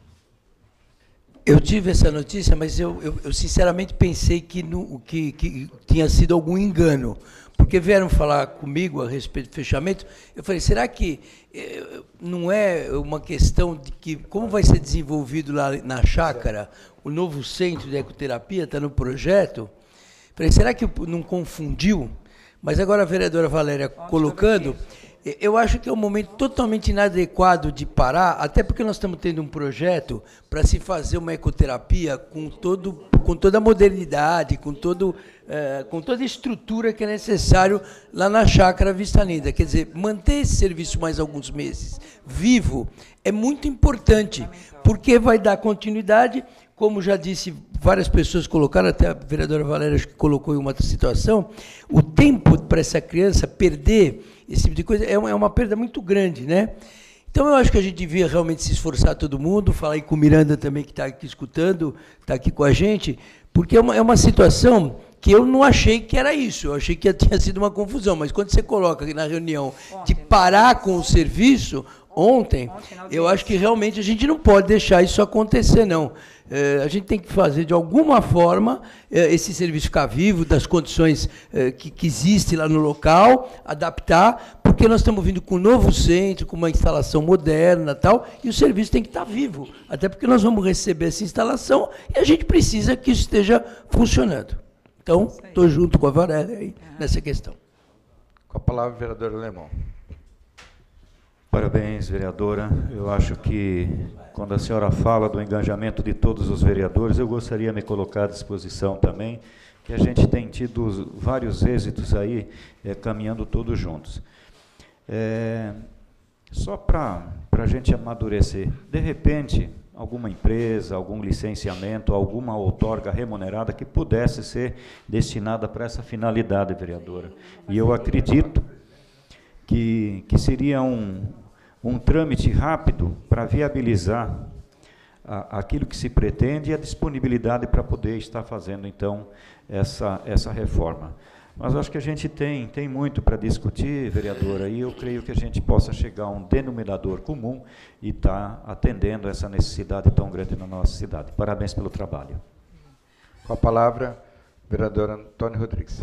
Eu tive essa notícia, mas eu, eu, eu sinceramente pensei que, no, que, que tinha sido algum engano, porque vieram falar comigo a respeito do fechamento. Eu falei, será que eh, não é uma questão de que, como vai ser desenvolvido lá na chácara, o novo centro de ecoterapia está no projeto? Eu falei, será que não confundiu? Mas agora a vereadora Valéria colocando... Eu acho que é um momento totalmente inadequado de parar, até porque nós estamos tendo um projeto para se fazer uma ecoterapia com, todo, com toda a modernidade, com, todo, eh, com toda a estrutura que é necessário lá na chácara Vista Linda. Quer dizer, manter esse serviço mais alguns meses vivo é muito importante, porque vai dar continuidade, como já disse, várias pessoas colocaram, até a vereadora Valéria acho que colocou em uma outra situação, o tempo para essa criança perder esse tipo de coisa é uma, é uma perda muito grande, né? Então, eu acho que a gente devia realmente se esforçar, todo mundo, falar aí com o Miranda também, que está aqui escutando, está aqui com a gente, porque é uma, é uma situação que eu não achei que era isso, eu achei que tinha sido uma confusão, mas quando você coloca aqui na reunião de parar com o serviço, ontem, eu acho que realmente a gente não pode deixar isso acontecer, não. É, a gente tem que fazer, de alguma forma, é, esse serviço ficar vivo, das condições é, que, que existem lá no local, adaptar, porque nós estamos vindo com um novo centro, com uma instalação moderna e tal, e o serviço tem que estar vivo, até porque nós vamos receber essa instalação e a gente precisa que isso esteja funcionando. Então, estou junto com a Valéria aí nessa questão. Com a palavra, vereador Alemão. Parabéns, vereadora. Eu acho que, quando a senhora fala do engajamento de todos os vereadores, eu gostaria de me colocar à disposição também, que a gente tem tido vários êxitos aí, é, caminhando todos juntos. É, só para a gente amadurecer, de repente, alguma empresa, algum licenciamento, alguma outorga remunerada que pudesse ser destinada para essa finalidade, vereadora. E eu acredito que, que seria um, um trâmite rápido para viabilizar a, aquilo que se pretende e a disponibilidade para poder estar fazendo, então, essa, essa reforma. Mas acho que a gente tem, tem muito para discutir, vereadora, e eu creio que a gente possa chegar a um denominador comum e estar tá atendendo essa necessidade tão grande na nossa cidade. Parabéns pelo trabalho. Com a palavra, vereador Antônio Rodrigues.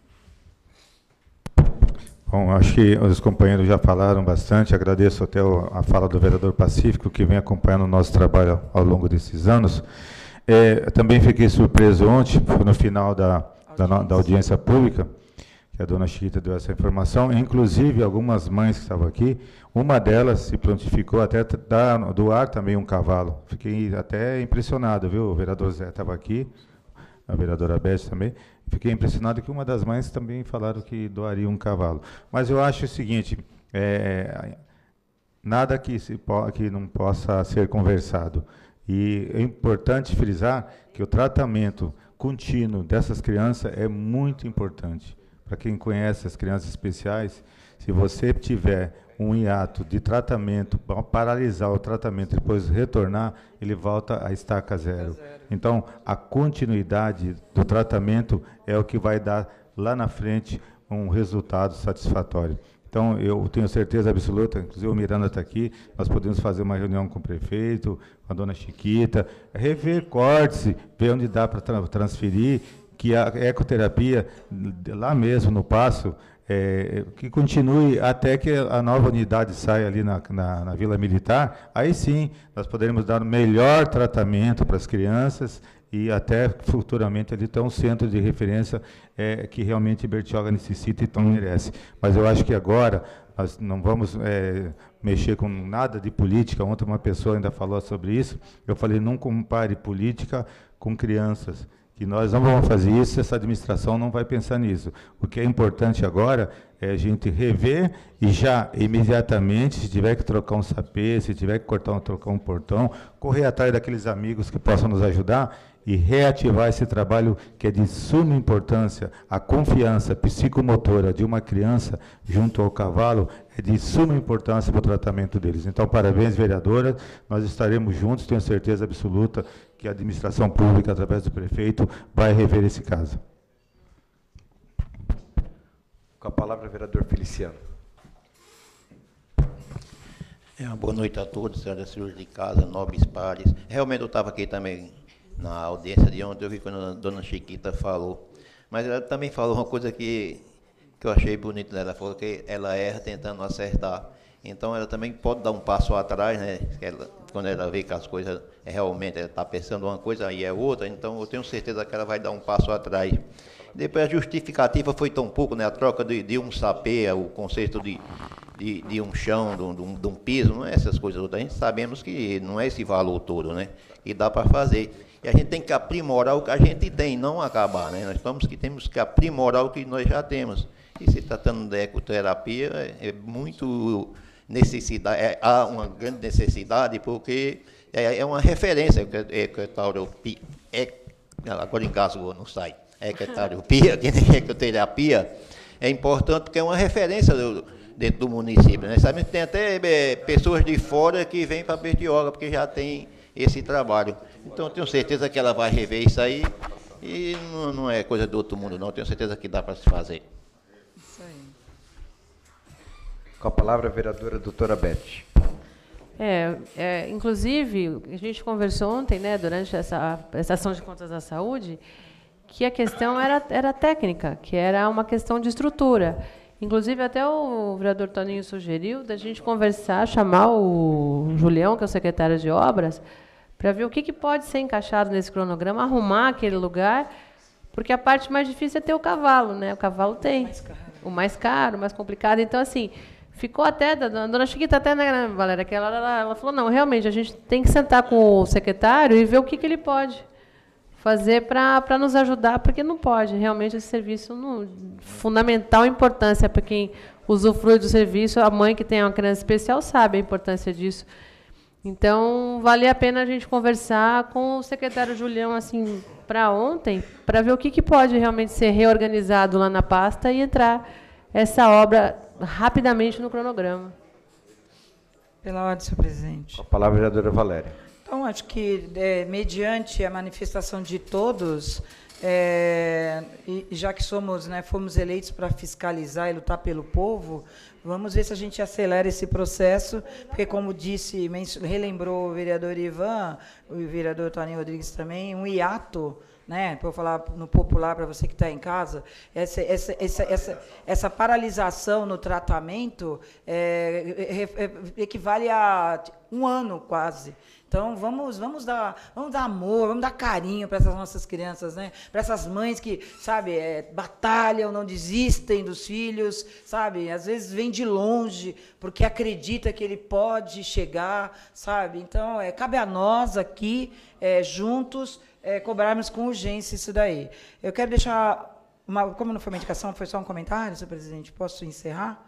Bom, acho que os companheiros já falaram bastante, agradeço até a fala do vereador Pacífico, que vem acompanhando o nosso trabalho ao longo desses anos. É, também fiquei surpreso ontem, no final da, da, da audiência pública, que a dona Chiquita deu essa informação, inclusive algumas mães que estavam aqui, uma delas se prontificou até dar, doar também um cavalo. Fiquei até impressionado, viu? O vereador Zé estava aqui, a vereadora Beth também. Fiquei impressionado que uma das mães também falaram que doaria um cavalo. Mas eu acho o seguinte, é, nada que, se po que não possa ser conversado. E é importante frisar que o tratamento contínuo dessas crianças é muito importante. Para quem conhece as crianças especiais, se você tiver um hiato de tratamento, paralisar o tratamento e depois retornar, ele volta a estaca zero. Então, a continuidade do tratamento é o que vai dar lá na frente um resultado satisfatório. Então, eu tenho certeza absoluta, inclusive o Miranda está aqui, nós podemos fazer uma reunião com o prefeito, com a dona Chiquita, rever cortes, ver onde dá para tra transferir, que a ecoterapia, lá mesmo no Paço, é, que continue até que a nova unidade saia ali na, na, na Vila Militar, aí sim nós poderemos dar o melhor tratamento para as crianças e até futuramente ali ter um centro de referência é, que realmente Bertioga necessita e tão merece. Mas eu acho que agora nós não vamos é, mexer com nada de política. Ontem uma pessoa ainda falou sobre isso, eu falei, não compare política com crianças. que nós não vamos fazer isso, essa administração não vai pensar nisso. O que é importante agora é a gente rever e já, imediatamente, se tiver que trocar um sapê, se tiver que cortar um, trocar um portão, correr atrás daqueles amigos que possam nos ajudar e reativar esse trabalho que é de suma importância. A confiança psicomotora de uma criança junto ao cavalo é de suma importância para o tratamento deles. Então, parabéns, vereadora, nós estaremos juntos, tenho certeza absoluta que a administração pública, através do prefeito, vai rever esse caso. Com a palavra, vereador Feliciano. É, uma boa noite a todos, senhoras e senhores de casa, nobres pares. Realmente eu estava aqui também na audiência de ontem, eu vi quando a dona Chiquita falou. Mas ela também falou uma coisa que, que eu achei bonita, né? Ela falou que ela erra tentando acertar. Então ela também pode dar um passo atrás, né? Ela, quando ela vê que as coisas realmente ela está pensando uma coisa e é outra, então eu tenho certeza que ela vai dar um passo atrás. Depois a justificativa foi tão pouco, né? A troca de, de um sapê, o conceito de, de, de um chão, de um, de um piso, não é essas coisas todas. A gente sabemos que não é esse valor todo, né? E dá para fazer. E a gente tem que aprimorar o que a gente tem, não acabar, né? Nós estamos que temos que aprimorar o que nós já temos. E se tratando de ecoterapia, é, é muito necessidade, é, há uma grande necessidade, porque é, é uma referência, ecoterapia, é, agora engasgou, não sai, ecoterapia, ecoterapia é importante porque é uma referência do, dentro do município, né? Sabe que tem até é, pessoas de fora que vêm para Bertioga, porque já tem esse trabalho. Então, eu tenho certeza que ela vai rever isso aí, e não, não é coisa do outro mundo, não. Eu tenho certeza que dá para se fazer. Isso aí. Com a palavra, a vereadora doutora Beth. É, é, inclusive, a gente conversou ontem, né, durante essa prestação de contas da saúde, que a questão era, era técnica, que era uma questão de estrutura. Inclusive, até o vereador Toninho sugeriu da gente conversar, chamar o Julião, que é o secretário de obras, para ver o que, que pode ser encaixado nesse cronograma, arrumar aquele lugar, porque a parte mais difícil é ter o cavalo, né? O cavalo tem mais o mais caro, o mais complicado. Então, assim, ficou até, a dona Chiquita até, né, Valéria, aquela hora ela, ela falou, não, realmente, a gente tem que sentar com o secretário e ver o que, que ele pode fazer para nos ajudar, porque não pode. Realmente, esse serviço, não, fundamental importância para quem usufrui do serviço. A mãe que tem uma criança especial sabe a importância disso. Então, vale a pena a gente conversar com o secretário Julião, assim, para ontem, para ver o que, que pode realmente ser reorganizado lá na pasta e entrar essa obra rapidamente no cronograma. Pela ordem, senhor presidente. Com a palavra, a vereadora Valéria. Então, acho que, é, mediante a manifestação de todos, é, e já que somos, né, fomos eleitos para fiscalizar e lutar pelo povo, vamos ver se a gente acelera esse processo, porque, como disse, relembrou o vereador Ivan, o vereador Toninho Rodrigues também, um hiato, né, para eu falar no popular para você que está em casa, essa, essa, essa, essa, essa paralisação no tratamento é, é, é, equivale a um ano quase. Então, vamos, vamos, dar, vamos dar amor, vamos dar carinho para essas nossas crianças, né? Para essas mães que, sabe, é, batalham, não desistem dos filhos, sabe? Às vezes vem de longe, porque acredita que ele pode chegar, sabe? Então, é, cabe a nós aqui, é, juntos, é, cobrarmos com urgência isso daí. Eu quero deixar, uma, como não foi uma indicação, foi só um comentário, senhor presidente, posso encerrar?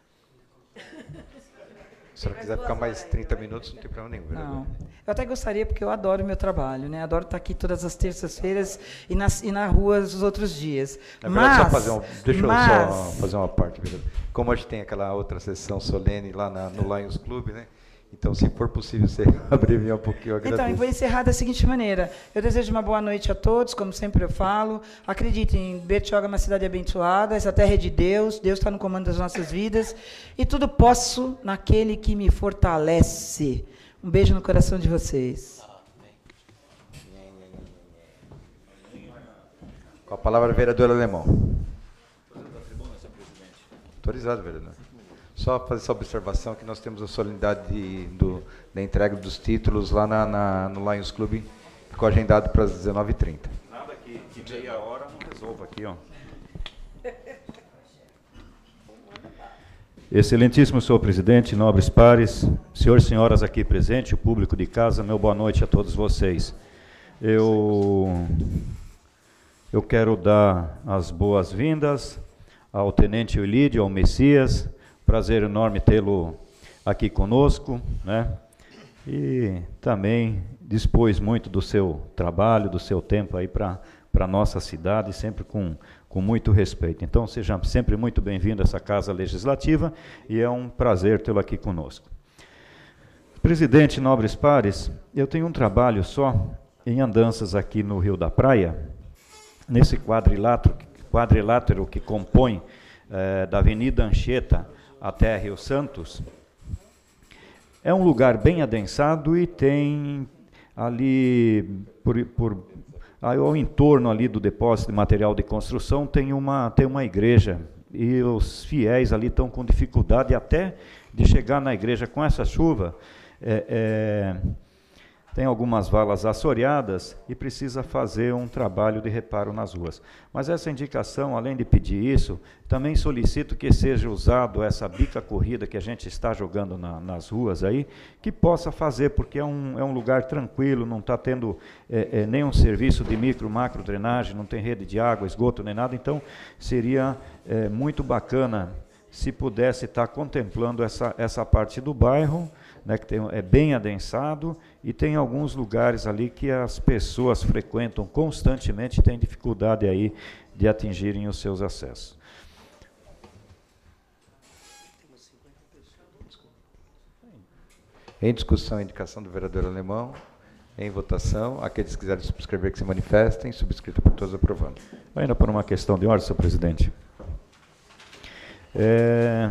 Se ela quiser ficar mais trinta minutos, não tem problema nenhum, vereador. Não. Eu até gostaria, porque eu adoro o meu trabalho, né? Adoro estar aqui todas as terças-feiras e, nas, e na rua os outros dias. Na verdade, mas, só fazer um, deixa mas, eu só fazer uma parte, vereador. Como a gente tem aquela outra sessão solene lá na, no Lions Club, né? Então, se for possível você abreviar um pouquinho, eu agradeço. Então, eu vou encerrar da seguinte maneira. Eu desejo uma boa noite a todos, como sempre eu falo. Acreditem, Bertioga é uma cidade abençoada, essa terra é de Deus, Deus está no comando das nossas vidas, e tudo posso naquele que me fortalece. Um beijo no coração de vocês. Com a palavra, vereador Alemão. Autorizado, vereador. Só fazer essa observação que nós temos a solenidade de, do, da entrega dos títulos lá na, na, no Lions Club, ficou agendado para as dezenove e trinta. Nada que, que meia hora não resolva aqui, ó. Excelentíssimo senhor presidente, nobres pares, senhores e senhoras aqui presentes, o público de casa, meu boa noite a todos vocês. Eu eu quero dar as boas-vindas ao Tenente Eulídio, ao Messias. Prazer enorme tê-lo aqui conosco, né? E também dispôs muito do seu trabalho, do seu tempo aí para para a nossa cidade, sempre com, com muito respeito. Então, seja sempre muito bem-vindo a essa Casa Legislativa e é um prazer tê-lo aqui conosco. Presidente, nobres pares, eu tenho um trabalho só em andanças aqui no Rio da Praia, nesse quadrilátero, quadrilátero que compõe eh, da Avenida Anchieta até Rio Santos. É um lugar bem adensado e tem ali, por, por, ao entorno ali do depósito de material de construção, tem uma, tem uma igreja, e os fiéis ali estão com dificuldade até de chegar na igreja com essa chuva. É, é, tem algumas valas assoreadas e precisa fazer um trabalho de reparo nas ruas. Mas essa indicação, além de pedir isso, também solicito que seja usado essa bica corrida que a gente está jogando na, nas ruas aí, que possa fazer, porque é um, é um lugar tranquilo, não está tendo é, é, nenhum serviço de micro, macro drenagem, não tem rede de água, esgoto nem nada, então seria é, muito bacana se pudesse estar contemplando essa, essa parte do bairro, né, que tem, é bem adensado, e tem alguns lugares ali que as pessoas frequentam constantemente e têm dificuldade aí de atingirem os seus acessos. Em discussão, a indicação do vereador Alemão. Em votação, aqueles que quiserem subscrever que se manifestem, subscrito por todos, aprovando. Ainda por uma questão de ordem, senhor presidente. É...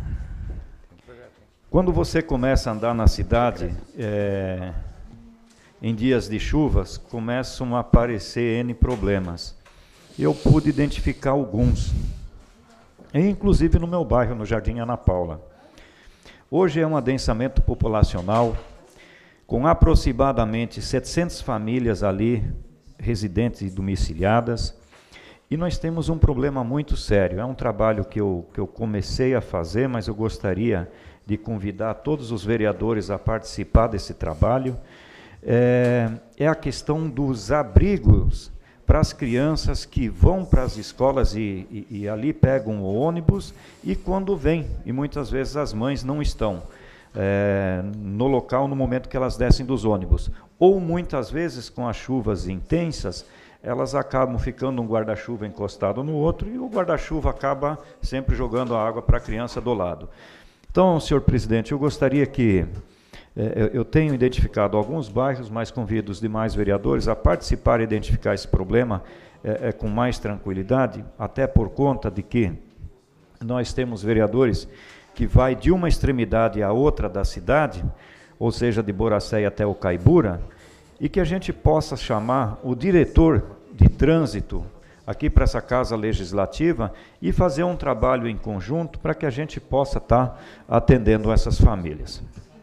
Quando você começa a andar na cidade, é, em dias de chuvas, começam a aparecer N problemas. Eu pude identificar alguns, inclusive no meu bairro, no Jardim Ana Paula. Hoje é um adensamento populacional, com aproximadamente setecentas famílias ali, residentes e domiciliadas, e nós temos um problema muito sério. É um trabalho que eu, que eu comecei a fazer, mas eu gostaria de convidar todos os vereadores a participar desse trabalho, é, é a questão dos abrigos para as crianças que vão para as escolas e, e, e ali pegam o ônibus, e quando vêm, e muitas vezes as mães não estão é, no local no momento que elas descem dos ônibus, ou muitas vezes com as chuvas intensas, elas acabam ficando um guarda-chuva encostado no outro, e o guarda-chuva acaba sempre jogando a água para a criança do lado. Então, senhor presidente, eu gostaria que, eh, eu tenho identificado alguns bairros, mas convido os demais vereadores a participar e identificar esse problema eh, eh, com mais tranquilidade, até por conta de que nós temos vereadores que vai de uma extremidade à outra da cidade, ou seja, de Boracéia até o Caibura, e que a gente possa chamar o diretor de trânsito aqui para essa Casa Legislativa e fazer um trabalho em conjunto para que a gente possa estar atendendo essas famílias.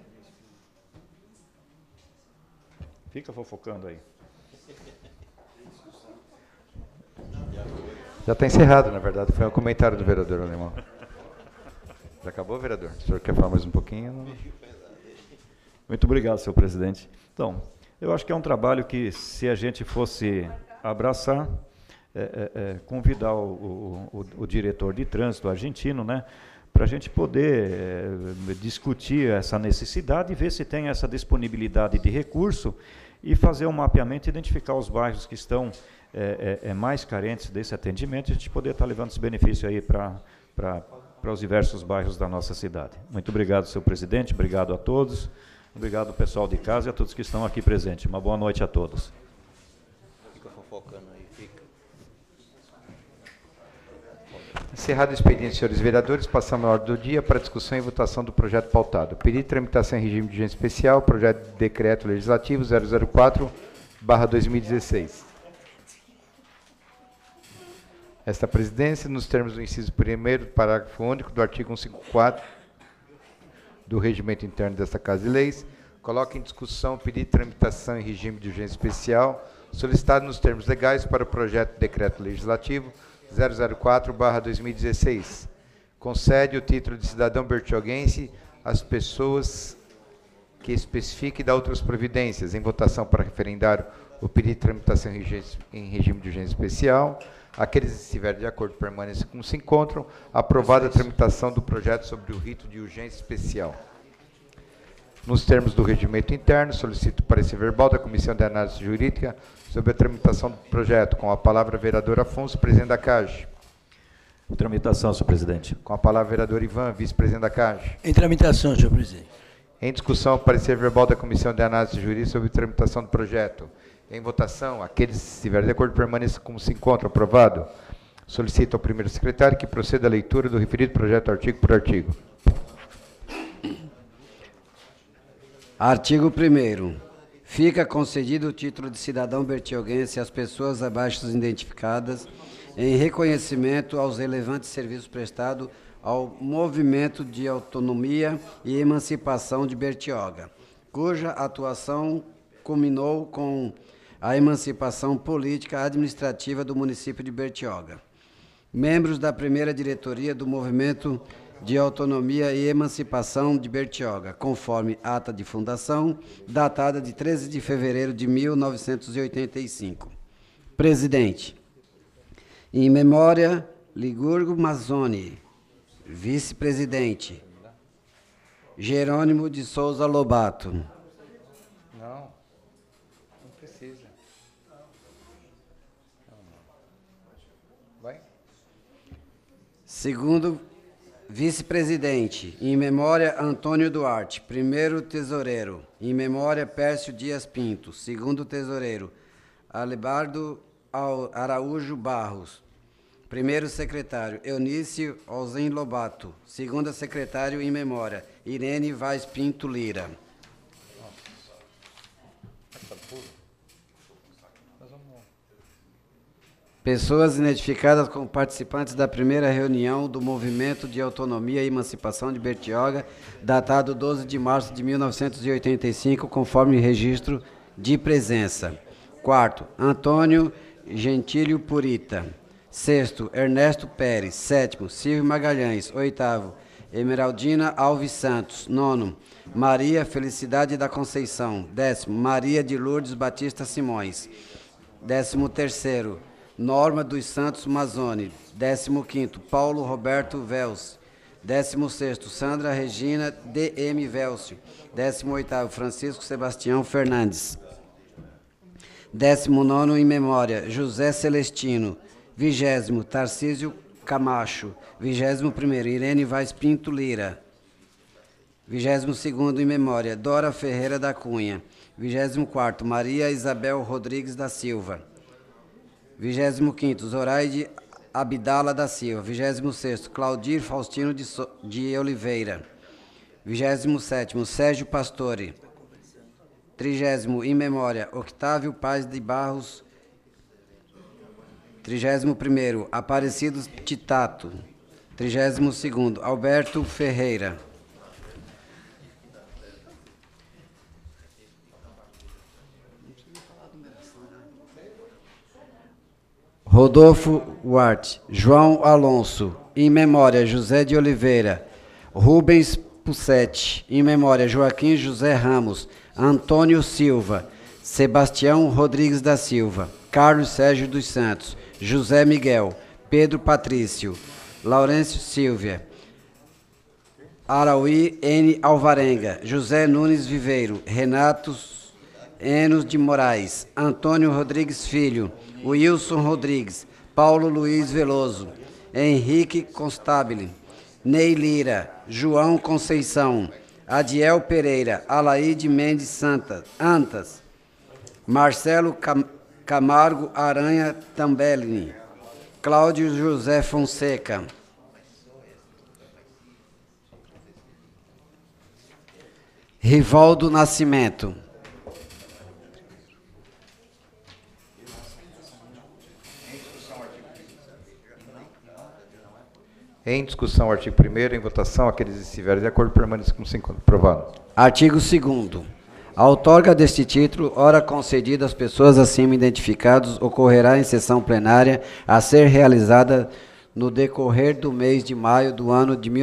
Fica fofocando aí. Já está encerrado, na verdade, foi um comentário do vereador Alemão. Já acabou, vereador? O senhor quer falar mais um pouquinho? Muito obrigado, senhor presidente. Então, eu acho que é um trabalho que, se a gente fosse abraçar, É, é, é, convidar o, o, o, o diretor de trânsito argentino, né, para a gente poder é, discutir essa necessidade e ver se tem essa disponibilidade de recurso e fazer um mapeamento e identificar os bairros que estão é, é, mais carentes desse atendimento, e a gente poder estar levando esse benefício aí para para os diversos bairros da nossa cidade. Muito obrigado, senhor presidente, obrigado a todos, obrigado ao pessoal de casa e a todos que estão aqui presentes. Uma boa noite a todos. Fica fofocando aí, fica. Encerrado o expediente, senhores vereadores, passamos a ordem do dia para discussão e votação do projeto pautado. Pedido de tramitação em regime de urgência especial, projeto de decreto legislativo zero zero quatro barra dois mil e dezesseis. Esta presidência, nos termos do inciso primeiro, parágrafo único do artigo cento e cinquenta e quatro do regimento interno desta Casa de Leis, coloca em discussão o pedido de tramitação em regime de urgência especial, solicitado nos termos legais para o projeto de decreto legislativo zero zero quatro barra dois mil e dezesseis. Concede o título de cidadão bertioguense às pessoas que especifique e dá outras providências. Em votação para referendar o pedido de tramitação em regime, em regime de urgência especial. Aqueles que estiverem de acordo permaneçam como se encontram. Aprovada a tramitação do projeto sobre o rito de urgência especial. Nos termos do regimento interno, solicito o parecer verbal da Comissão de Análise Jurídica sobre a tramitação do projeto. Com a palavra, vereador Afonso, presidente da C A G. Tramitação, senhor presidente. Com a palavra, vereador Ivan, vice-presidente da C A G. Em tramitação, senhor presidente. Em discussão, parecer verbal da Comissão de Análise Jurídica sobre a tramitação do projeto. Em votação, aqueles que estiverem de acordo permaneçam como se encontram. Aprovado. Solicito ao primeiro secretário que proceda a leitura do referido projeto artigo por artigo. Artigo primeiro. Fica concedido o título de cidadão bertioguense às pessoas abaixo identificadas em reconhecimento aos relevantes serviços prestados ao movimento de autonomia e emancipação de Bertioga, cuja atuação culminou com a emancipação política administrativa do município de Bertioga. Membros da primeira diretoria do movimento de autonomia e emancipação de Bertioga, conforme ata de fundação, datada de treze de fevereiro de mil novecentos e oitenta e cinco. Presidente, em memória, Ligurgo Mazzoni. Vice-presidente, Jerônimo de Souza Lobato. Não, não precisa. Vai. Segundo vice-presidente, em memória, Antônio Duarte. Primeiro tesoureiro, em memória, Pércio Dias Pinto. Segundo tesoureiro, Alebardo Araújo Barros. Primeiro secretário, Eunício Alzem Lobato. Segunda secretário, em memória, Irene Vaz Pinto Lira. Pessoas identificadas como participantes da primeira reunião do Movimento de Autonomia e Emancipação de Bertioga, datado doze de março de mil novecentos e oitenta e cinco, conforme registro de presença. Quarto, Antônio Gentílio Purita. Sexto, Ernesto Pérez. Sétimo, Silvio Magalhães. Oitavo, Emeraldina Alves Santos. Nono, Maria Felicidade da Conceição. Décimo, Maria de Lourdes Batista Simões. Décimo terceiro, Norma dos Santos Mazzoni. Décimo quinto, Paulo Roberto Velce. Décimo sexto, Sandra Regina D M Velcio. Décimo oitavo, Francisco Sebastião Fernandes. Décimo nono, em memória, José Celestino. Vigésimo, Tarcísio Camacho. Vigésimo primeiro, Irene Vaz Pinto Lira. Vigésimo segundo, em memória, Dora Ferreira da Cunha. Vigésimo quarto, Maria Isabel Rodrigues da Silva. Vigésimo quinto, Zoraide Abdala da Silva. Vigésimo sexto, Claudir Faustino de, so de Oliveira. Vigésimo sétimo, Sérgio Pastore. Trigésimo, em memória, Octávio Paz de Barros. Trigésimo primeiro, Aparecido Titato. Trigésimo segundo, Alberto Ferreira. Rodolfo Huarte. João Alonso. Em memória, José de Oliveira. Rubens Pussetti. Em memória, Joaquim José Ramos. Antônio Silva. Sebastião Rodrigues da Silva. Carlos Sérgio dos Santos. José Miguel. Pedro Patrício. Laurêncio Silvia. Arauí N. Alvarenga. José Nunes Viveiro. Renato Enos de Moraes. Antônio Rodrigues Filho. Wilson Rodrigues. Paulo Luiz Veloso. Henrique Constabile. Ney Lira. João Conceição. Adiel Pereira. Alaide Mendes Santa, Antas. Marcelo Cam Camargo Aranha Tambellini. Cláudio José Fonseca. Rivaldo Nascimento. Em discussão, artigo primeiro, em votação, aqueles que estiverem de acordo permaneçam como se encontra. Aprovado. Artigo segundo. A outorga deste título, ora concedida às pessoas acima identificadas, ocorrerá em sessão plenária a ser realizada no decorrer do mês de maio do ano de, mil,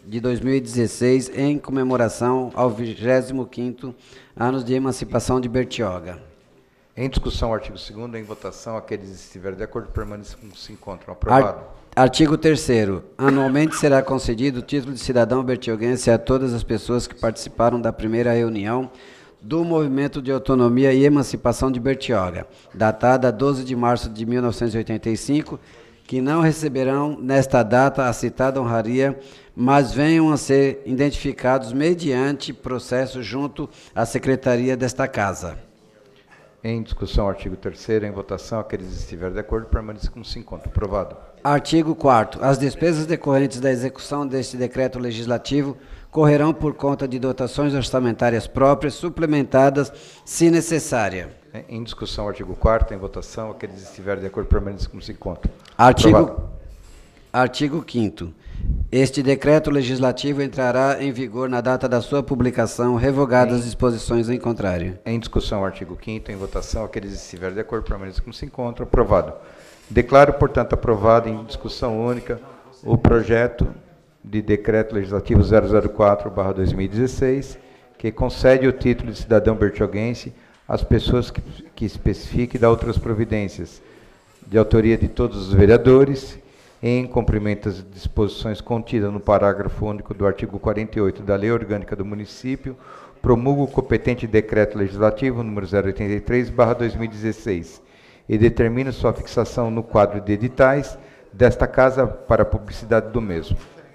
de dois mil e dezesseis, em comemoração ao vigésimo quinto ano de emancipação de Bertioga. Em discussão, artigo segundo, em votação, aqueles que estiverem de acordo permaneçam como se encontram. Aprovado. Artigo terceiro. Anualmente será concedido o título de cidadão bertioguense a todas as pessoas que participaram da primeira reunião do Movimento de Autonomia e Emancipação de Bertioga, datada doze de março de mil novecentos e oitenta e cinco, que não receberão nesta data a citada honraria, mas venham a ser identificados mediante processo junto à secretaria desta Casa. Em discussão, artigo terceiro, em votação, aqueles que estiverem de acordo permaneçam como se encontram. Aprovado. Artigo quarto. As despesas decorrentes da execução deste decreto legislativo correrão por conta de dotações orçamentárias próprias, suplementadas, se necessária. Em discussão, artigo quarto, em votação, aqueles que estiverem de acordo permaneçam como se encontram. Artigo, artigo quinto. Este decreto legislativo entrará em vigor na data da sua publicação, revogadas as disposições em contrário. Em discussão, artigo quinto, em votação, aqueles que estiverem de acordo permaneçam como se encontram. Aprovado. Declaro, portanto, aprovado em discussão única o projeto de decreto legislativo zero zero quatro barra dois mil e dezesseis, que concede o título de cidadão bertioguense às pessoas que, que especifique e dá outras providências, de autoria de todos os vereadores, em cumprimento às disposições contidas no parágrafo único do artigo quarenta e oito da Lei Orgânica do Município, promulga o competente decreto legislativo número zero oitenta e três barra dois mil e dezesseis e determina sua fixação no quadro de editais desta Casa para a publicidade do mesmo.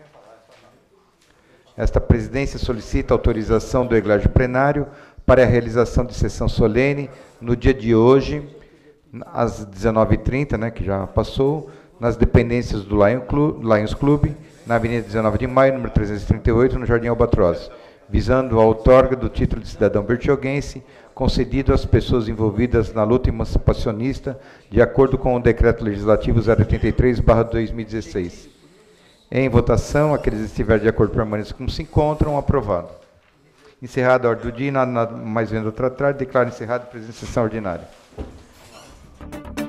Esta presidência solicita autorização do eglégio plenário para a realização de sessão solene no dia de hoje, às dezenove e trinta, né, que já passou, nas dependências do Lion Club, Lions Club, na Avenida dezenove de maio, número trezentos e trinta e oito, no Jardim Albatroz, visando a outorga do título de cidadão bertioguense, concedido às pessoas envolvidas na luta emancipacionista, de acordo com o decreto legislativo zero oitenta e três barra dois mil e dezesseis. Em votação, aqueles que estiverem de acordo permaneçam como se encontram. Aprovado. Encerrada a ordem do dia, nada, nada mais vendo outra tarde, declaro encerrada a presente sessão ordinária.